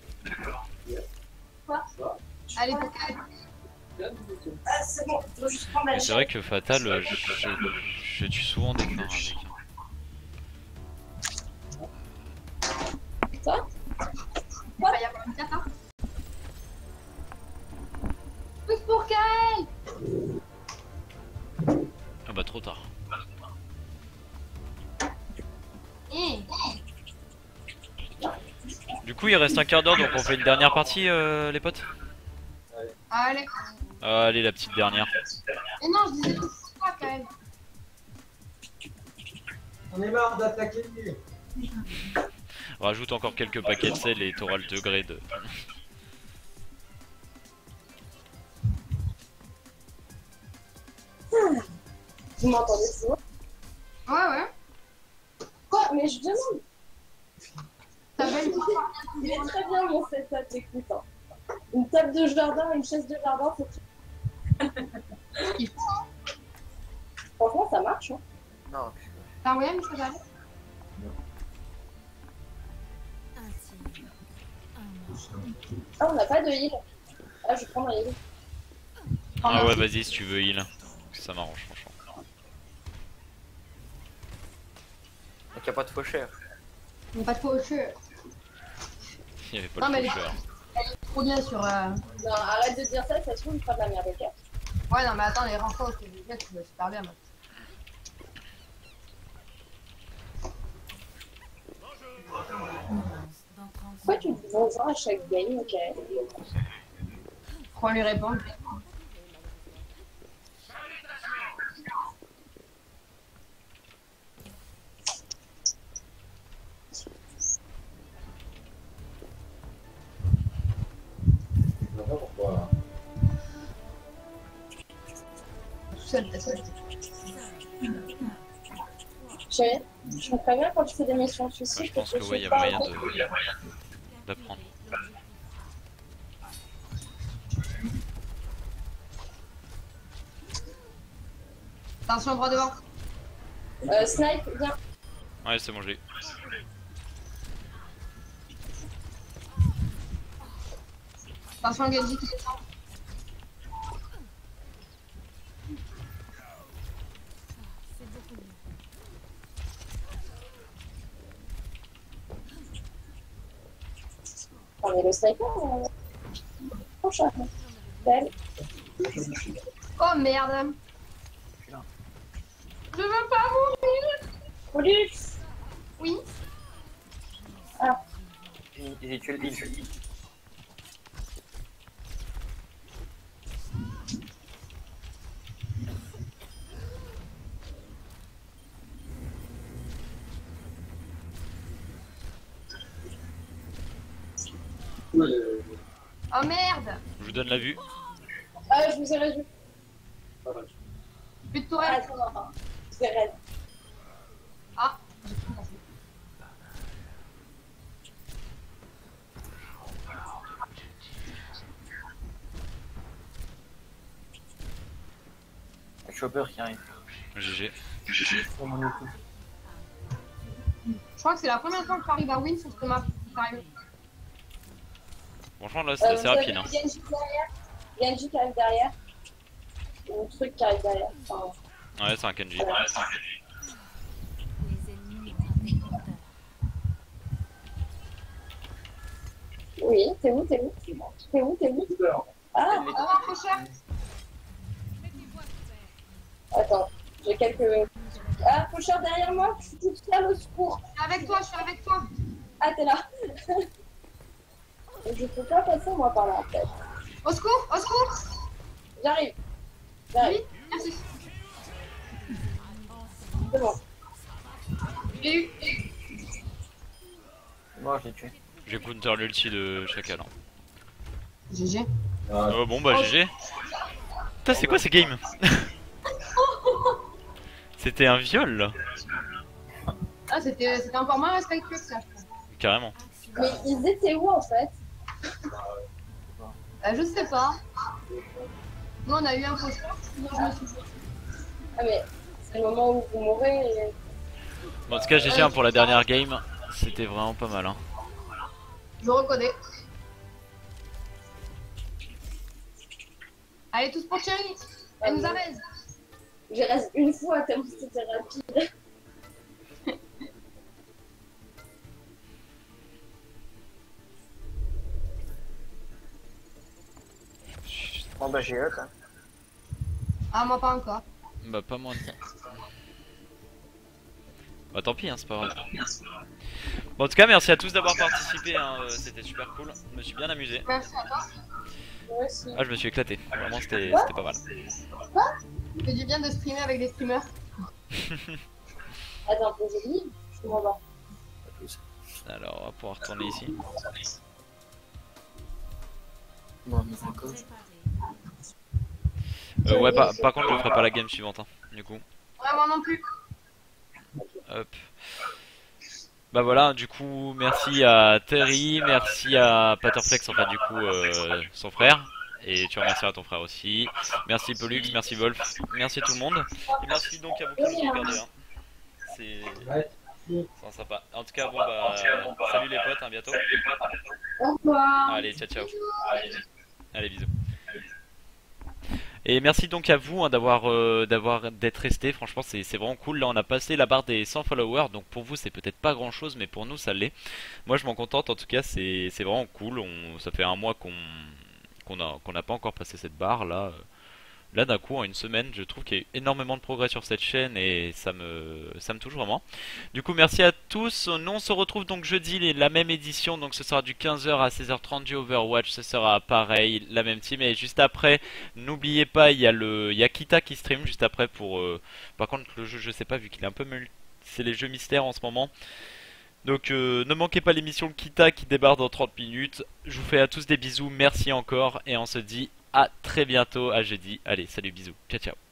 Allez, pour qu'elle. Ah, c'est bon, je dois juste prendre la Mais c'est vrai que Fatal, euh, je, je, je tue souvent des fins avec. Toi Il va y avoir une cata. Pousse pour qu'elle. Ah bah trop tard. Eh. Du coup il reste un quart d'heure donc on fait une dernière partie euh, les potes. Allez. Allez, la petite dernière. Et non, je disais tout ça quand même. On est marre d'attaquer lui. Rajoute encore quelques paquets de sel et t'auras le degré de... Vous m'entendez toujours? Ouais, ouais. Quoi? Mais je demande. T'as belle Il est très bien mon setup, écoute. Hein. Une table de jardin, une chaise de jardin, c'est tout. Franchement, ça marche. Hein. Non. T'as envoyé un message à Ah, on n'a pas de heal. Ah, je prends un heal. Ah ouais, vas-y si tu veux heal. Ça m'arrange franchement. Donc y'a pas de faucheur. Il n'y a pas de faucheur. Il y avait pas Non, mais le elle faucheur. Elle est trop bien sur. Euh... Non, arrête de dire ça, ça se trouve, il fera de la merde, ok? Ouais, non, mais attends, les renforts, c'est bien, tu vas super bien, moi. Pourquoi tu dis bonjour à chaque game, ok? Faut lui répondre. Je sais pas pourquoi. Tout seul, t'es seul. Chérie, je me préviens quand tu fais des missions Ouais, suicides. je pense que ouais, il y a pas moyen en- de d'apprendre. Attention, droit devant. Euh, snipe, viens. Ouais, c'est bon, je l'ai. Attention, Genji qui descend. On est le sniper. euh, Prochain. Belle. Oh merde. Je veux pas mourir. Pollux. Oui. Ah, J'ai j'ai tué le heal. Oh merde. Je vous donne la vue. ah, je vous ai réduit. Plus de Ah, tourelle. attends, non, non. Je vous ai raid. Ah, j'ai tout cassé. Le chopper qui arrive. G G. Sur mon écoute. Je crois que c'est la première fois que j'arrive à win sur ce map. Sérieux. Franchement là c'était Euh, assez vous avez rapide. Hein. Genji derrière. Genji qui arrive derrière. Ou le truc qui arrive derrière. Enfin, Ouais, c'est un Kenji. oui, t'es où, t'es où? T'es où, t'es où? Ah, Oh, un faucheur. attends, j'ai quelques... Ah, faucheur derrière moi, je suis toute seule au secours. Je suis avec toi, je suis avec toi. Ah, t'es là. Je peux pas passer moi par là en fait. Au secours, au secours. J'arrive. J'arrive. Oui, merci. C'est bon. J'ai eu. Moi je l'ai tué. J'ai counter l'ulti de Chacal. Hein. G G. Ah, Euh, bon bah G G. Putain c'est quoi ces games? C'était un viol là. Ah, c'était c'était encore moins respectueux que ça, je trouve. Carrément. Mais ils étaient où en fait? Bah, je sais pas. Nous, on a eu un faucheur, sinon je me suis. Ah mais c'est le moment où vous mourrez et... Bon, en tout cas G G hein, pour la dernière game. C'était vraiment pas mal. Hein. Je reconnais. Allez, tous pour Thierry. Elle nous abaise. Je reste une fois tellement c'était rapide. Bon bah j'ai hâte. Hein. Ah, moi pas encore. Bah pas moins de... Bah tant pis hein, c'est pas grave. Bon, en tout cas, merci à tous d'avoir participé, hein, euh, c'était super cool, je me suis bien amusé. Merci à toi. Moi aussi. Ah, je me suis éclaté, vraiment c'était c'était pas mal. Ça fait du bien de streamer avec des streamers. Attends, j'ai dit, je m'en vais. Alors, on va pouvoir retourner ici. Bon, mais encore. Euh, ouais, par, par contre, je ferai pas la game suivante, hein, du coup. Ouais, moi non plus. Hop. Bah voilà, du coup, merci à Terry, merci à Paterflex, en fait, du coup, euh, son frère. Et tu remercieras ton frère aussi. Merci Pollux, merci Wolf, merci tout le monde. Et merci donc à vous qui nous ont regardé. Hein. C'est c'est sympa. En tout cas, bon bah, salut les potes, à bientôt. Au revoir. Allez, ciao ciao. Allez, bisous. Et merci donc à vous hein, d'avoir euh, d'avoir d'être resté. Franchement, c'est c'est vraiment cool. Là, on a passé la barre des cent followers. Donc pour vous, c'est peut-être pas grand chose, mais pour nous, ça l'est. Moi, je m'en contente. En tout cas, c'est c'est vraiment cool. On, ça fait un mois qu'on qu'on a qu'on n'a pas encore passé cette barre là. Là, d'un coup, en une semaine, je trouve qu'il y a eu énormément de progrès sur cette chaîne et ça me ça me touche vraiment. Du coup, merci à tous. Nous, on se retrouve donc jeudi, la même édition. Donc, ce sera du quinze heures à seize heures trente du Overwatch. Ce sera pareil, la même team. Et juste après, n'oubliez pas, il y a le il y a Kita qui stream juste après pour. Euh... Par contre, le jeu, je sais pas vu qu'il est un peu mul... c'est les jeux mystères en ce moment. Donc euh, ne manquez pas l'émission Kita qui débarque dans trente minutes. Je vous fais à tous des bisous, merci encore et on se dit à très bientôt, à jeudi. Allez, salut, bisous, ciao ciao.